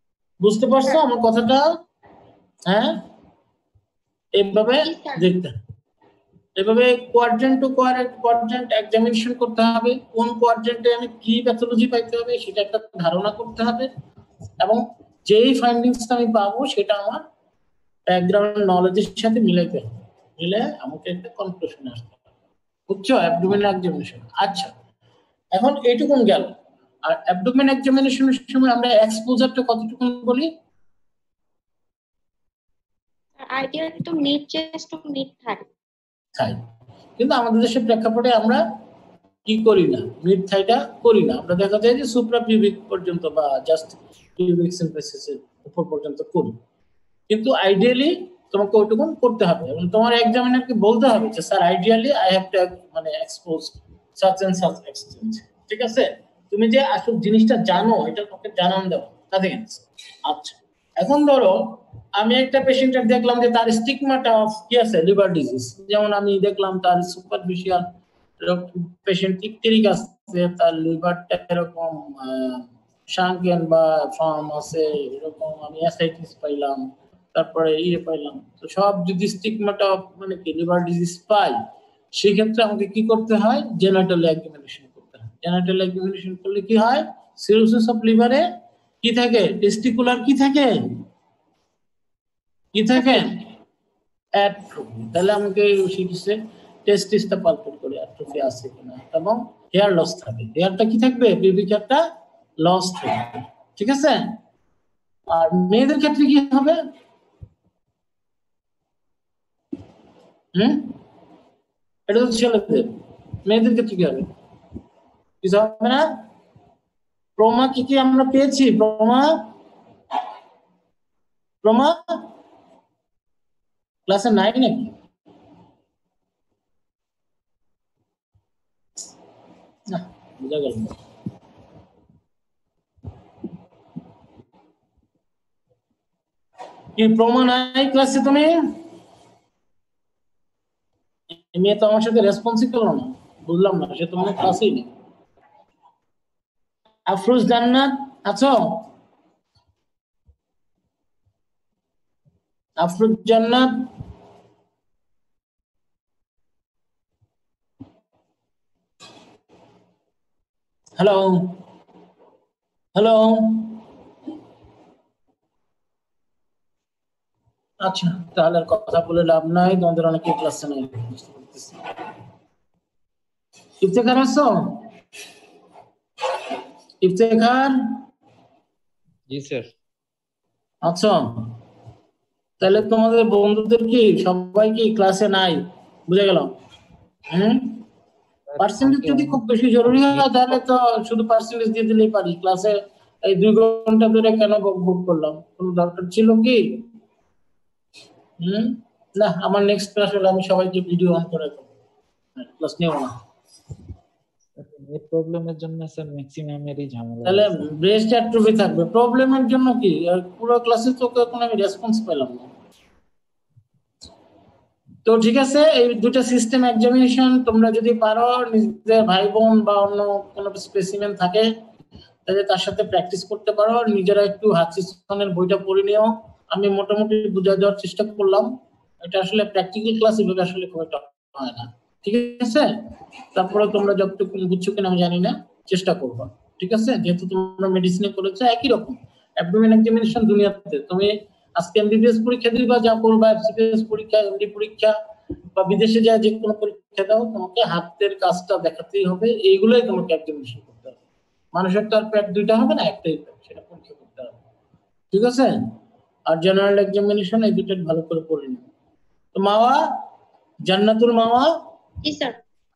Speaker 1: বুঝতে পারছো আমার কথাটা? হ্যাঁ, এইভাবে দেখতে, এভাবে কোয়াড্রেন্ট টু কোয়াড্রেন্ট এক্সামিনেশন করতে হবে, কোন কোয়াড্রেন্টে আমি কি প্যাথোলজি পাইতে হবে সেটা একটা ধারণা করতে হবে, এবং যেই ফাইন্ডিংসটা আমি পাবো সেটা আমার ব্যাকগ্রাউন্ড নলেজের সাথে মিলাইতে হবে, মিলে আমাকে একটা কনক্লুশনে আসতে হবে। বুঝছো? Abdominal examination. আচ্ছা, এখন এইটুকুন গেল। আর অ্যাবডোমেন এক্সামিনেশনের সময় আমরা এক্সপোজারটা কতটুকু বলি?
Speaker 2: আইডিয়ালি তো মিড চেস্ট ও মিড থাই।
Speaker 1: কিন্তু আমাদের দেশের প্রেক্ষাপটে আমরা কি করি না, মিড থাইটা করি না, আমরা দেখা যায় যে সুপ্রা পিউবিক পর্যন্ত বা জাস্ট পিউবিক সিম্পেসিসের উপর পর্যন্ত করি। কিন্তু আইডিয়ালি তোমাকে ওইটুকুন করতে হবে এবং তোমার এক্সামিনারকে বলতে হবে যে sir ideally I have to মানে expose such and such extent. ঠিক আছে? তুমি যে আসল জিনিসটা জানো এটা তোমাকে জানান দেবো তাতে গেছে। আচ্ছা, এখন ধরো আমি একটা পেশেন্টের দেখলাম যে তার স্টিগমাটা অফ কি আছে, লিভার ডিজিজ। যেমন আমি দেখলাম তার সুপারফিশিয়াল পেশেন্ট ইকটেরিক আছে, তার লিভারটা এরকম শাঙ্কেন বা ফর্ম আছে, এরকম আমি অ্যাসাইটিস পাইলাম, তারপরে পাইলাম। তো সব যদি স্টিগমাটা মানে কি লিভার ডিজিজ পাই, সেই ক্ষেত্রে আমাকে কি করতে হয়? জেনাটাল এক্সামিনেশন করতে হয়। জেনাটাল এক্সামিনেশন করলে কি হয়? সিরোসিস অফ লিভারে কি থাকে? টেস্টিকুলার কি থাকে? কি থাকে? অ্যাট্রফি। তাহলে আমাকে সিটিসে টেস্টিসটা পালপেট করে অ্যাট্রফি আছে কিনা, এবং হেয়ার লস থাকে। হেয়ারটা কি থাকবে? পিউবিক হেয়ারটা লস থাকবে। ঠিক আছে? আর মেয়েদের ক্ষেত্রে কি হবে? এটা তো ছেলেদের। মেয়েদের ক্ষেত্রে কি হবে? কিছু হবে না? প্রমা কি কি আমরা পেয়েছি? প্রমা ক্লাসে 9 নাকি? না, বোঝা গেল না। কি প্রমা নাই ক্লাসে? তুমি মেয়ে তো আমার সাথে রেসপন্সই করলো না, বুঝলাম না, সে তো মানে ক্লাসেই নেই। আফরোজ জান্নাত আছো? আফরোজ জান্নাত, হ্যালো হ্যালো। আচ্ছা, তাহলে আর কথা বলে লাভ নাই, তোমাদের অনেকে ক্লাসে নাই। ইফতেখার আছো? ইফতেখার?
Speaker 6: জি স্যার।
Speaker 1: আচ্ছা, তাহলে তোমাদের বন্ধুদের কি সবাই কি ক্লাসে নাই? বুঝে গেল? পার্সেন্টেজ যদি খুব বেশি জরুরি হয় তাহলে তো শুধু পার্সেন্টেজ দিয়ে দিলেই পারি। ক্লাসে এই 2 ঘন্টা ধরে কেন বক করলাম? কোনো দরকার ছিল কি? না, আমার নেক্সট ক্লাস হলে আমি সবাইকে ভিডিও অন করে দেবো, ক্লাস নেব না।
Speaker 6: নেট প্রবলেমের জন্য স্যার ম্যাক্সিমামেরই ঝামেলা।
Speaker 1: তাহলে ব্রেস্ট অ্যাট্রফি থাকবে। প্রবলেমের জন্য কি পুরো ক্লাসে তো কোনো আমি রেসপন্স পেলাম না। তো ঠিক আছে, এই দুটো সিস্টেম এক্সামিনেশন তোমরা যদি পারো, নিজেদের ভাই বোন বা অন্য কোনো স্পেসিমেন থাকে তাহলে তার সাথে প্র্যাকটিস করতে পারো। নিজেরা একটু হাচিসনের বইটা পড়ে নিও। আমি মোটামুটি বুঝা দেওয়ার চেষ্টা করলাম। এটা আসলে প্র্যাকটিক্যাল ক্লাস এভাবে আসলে খুব একটা হয় না। ঠিক আছে? তারপরে তোমরা যতটুকু বুঝছো কিনা আমি জানি না, চেষ্টা করবা। ঠিক আছে? যেহেতু তোমরা মেডিসিনে করেছো একই রকম অ্যাবডোমেন এক্সামিনেশন দুনিয়াতে, তুমি আজকে এমবিবিএস পরীক্ষা দিবা, যা করবা এফসিপিএস পরীক্ষা, এমডি পরীক্ষা বা বিদেশে যা যে কোনো পরীক্ষা দাও, তোমাকে হাতের কাজটা দেখাতেই হবে। এইগুলোই তোমাকে এক্সামিনেশন করতে হবে। মানুষের তো আর পেট দুইটা হবে না, একটাই পেট, সেটা পরীক্ষা করতে হবে। ঠিক আছে? আর জেনারেল এক্সামিনেশন এই দুটো ভালো করে পড়ে নিও। তো মাওয়া, জান্নাতুল মাওয়া।
Speaker 2: জি স্যার।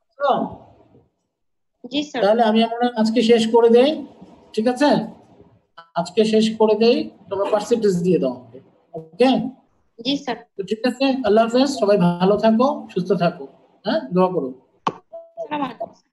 Speaker 2: জি স্যার।
Speaker 1: তাহলে আমি আজকে শেষ করে দেই। ঠিক আছে? আজকে শেষ করে দেই, তোমরা পার্সেন্টেজ দিয়ে দাও। ওকে?
Speaker 2: জি স্যার।
Speaker 1: তো ঠিক আছে, আল্লাহ হাফেজ, সবাই ভালো থাকো, সুস্থ থাকো। হ্যাঁ, দোয়া করো।
Speaker 2: আসসালামু আলাইকুম।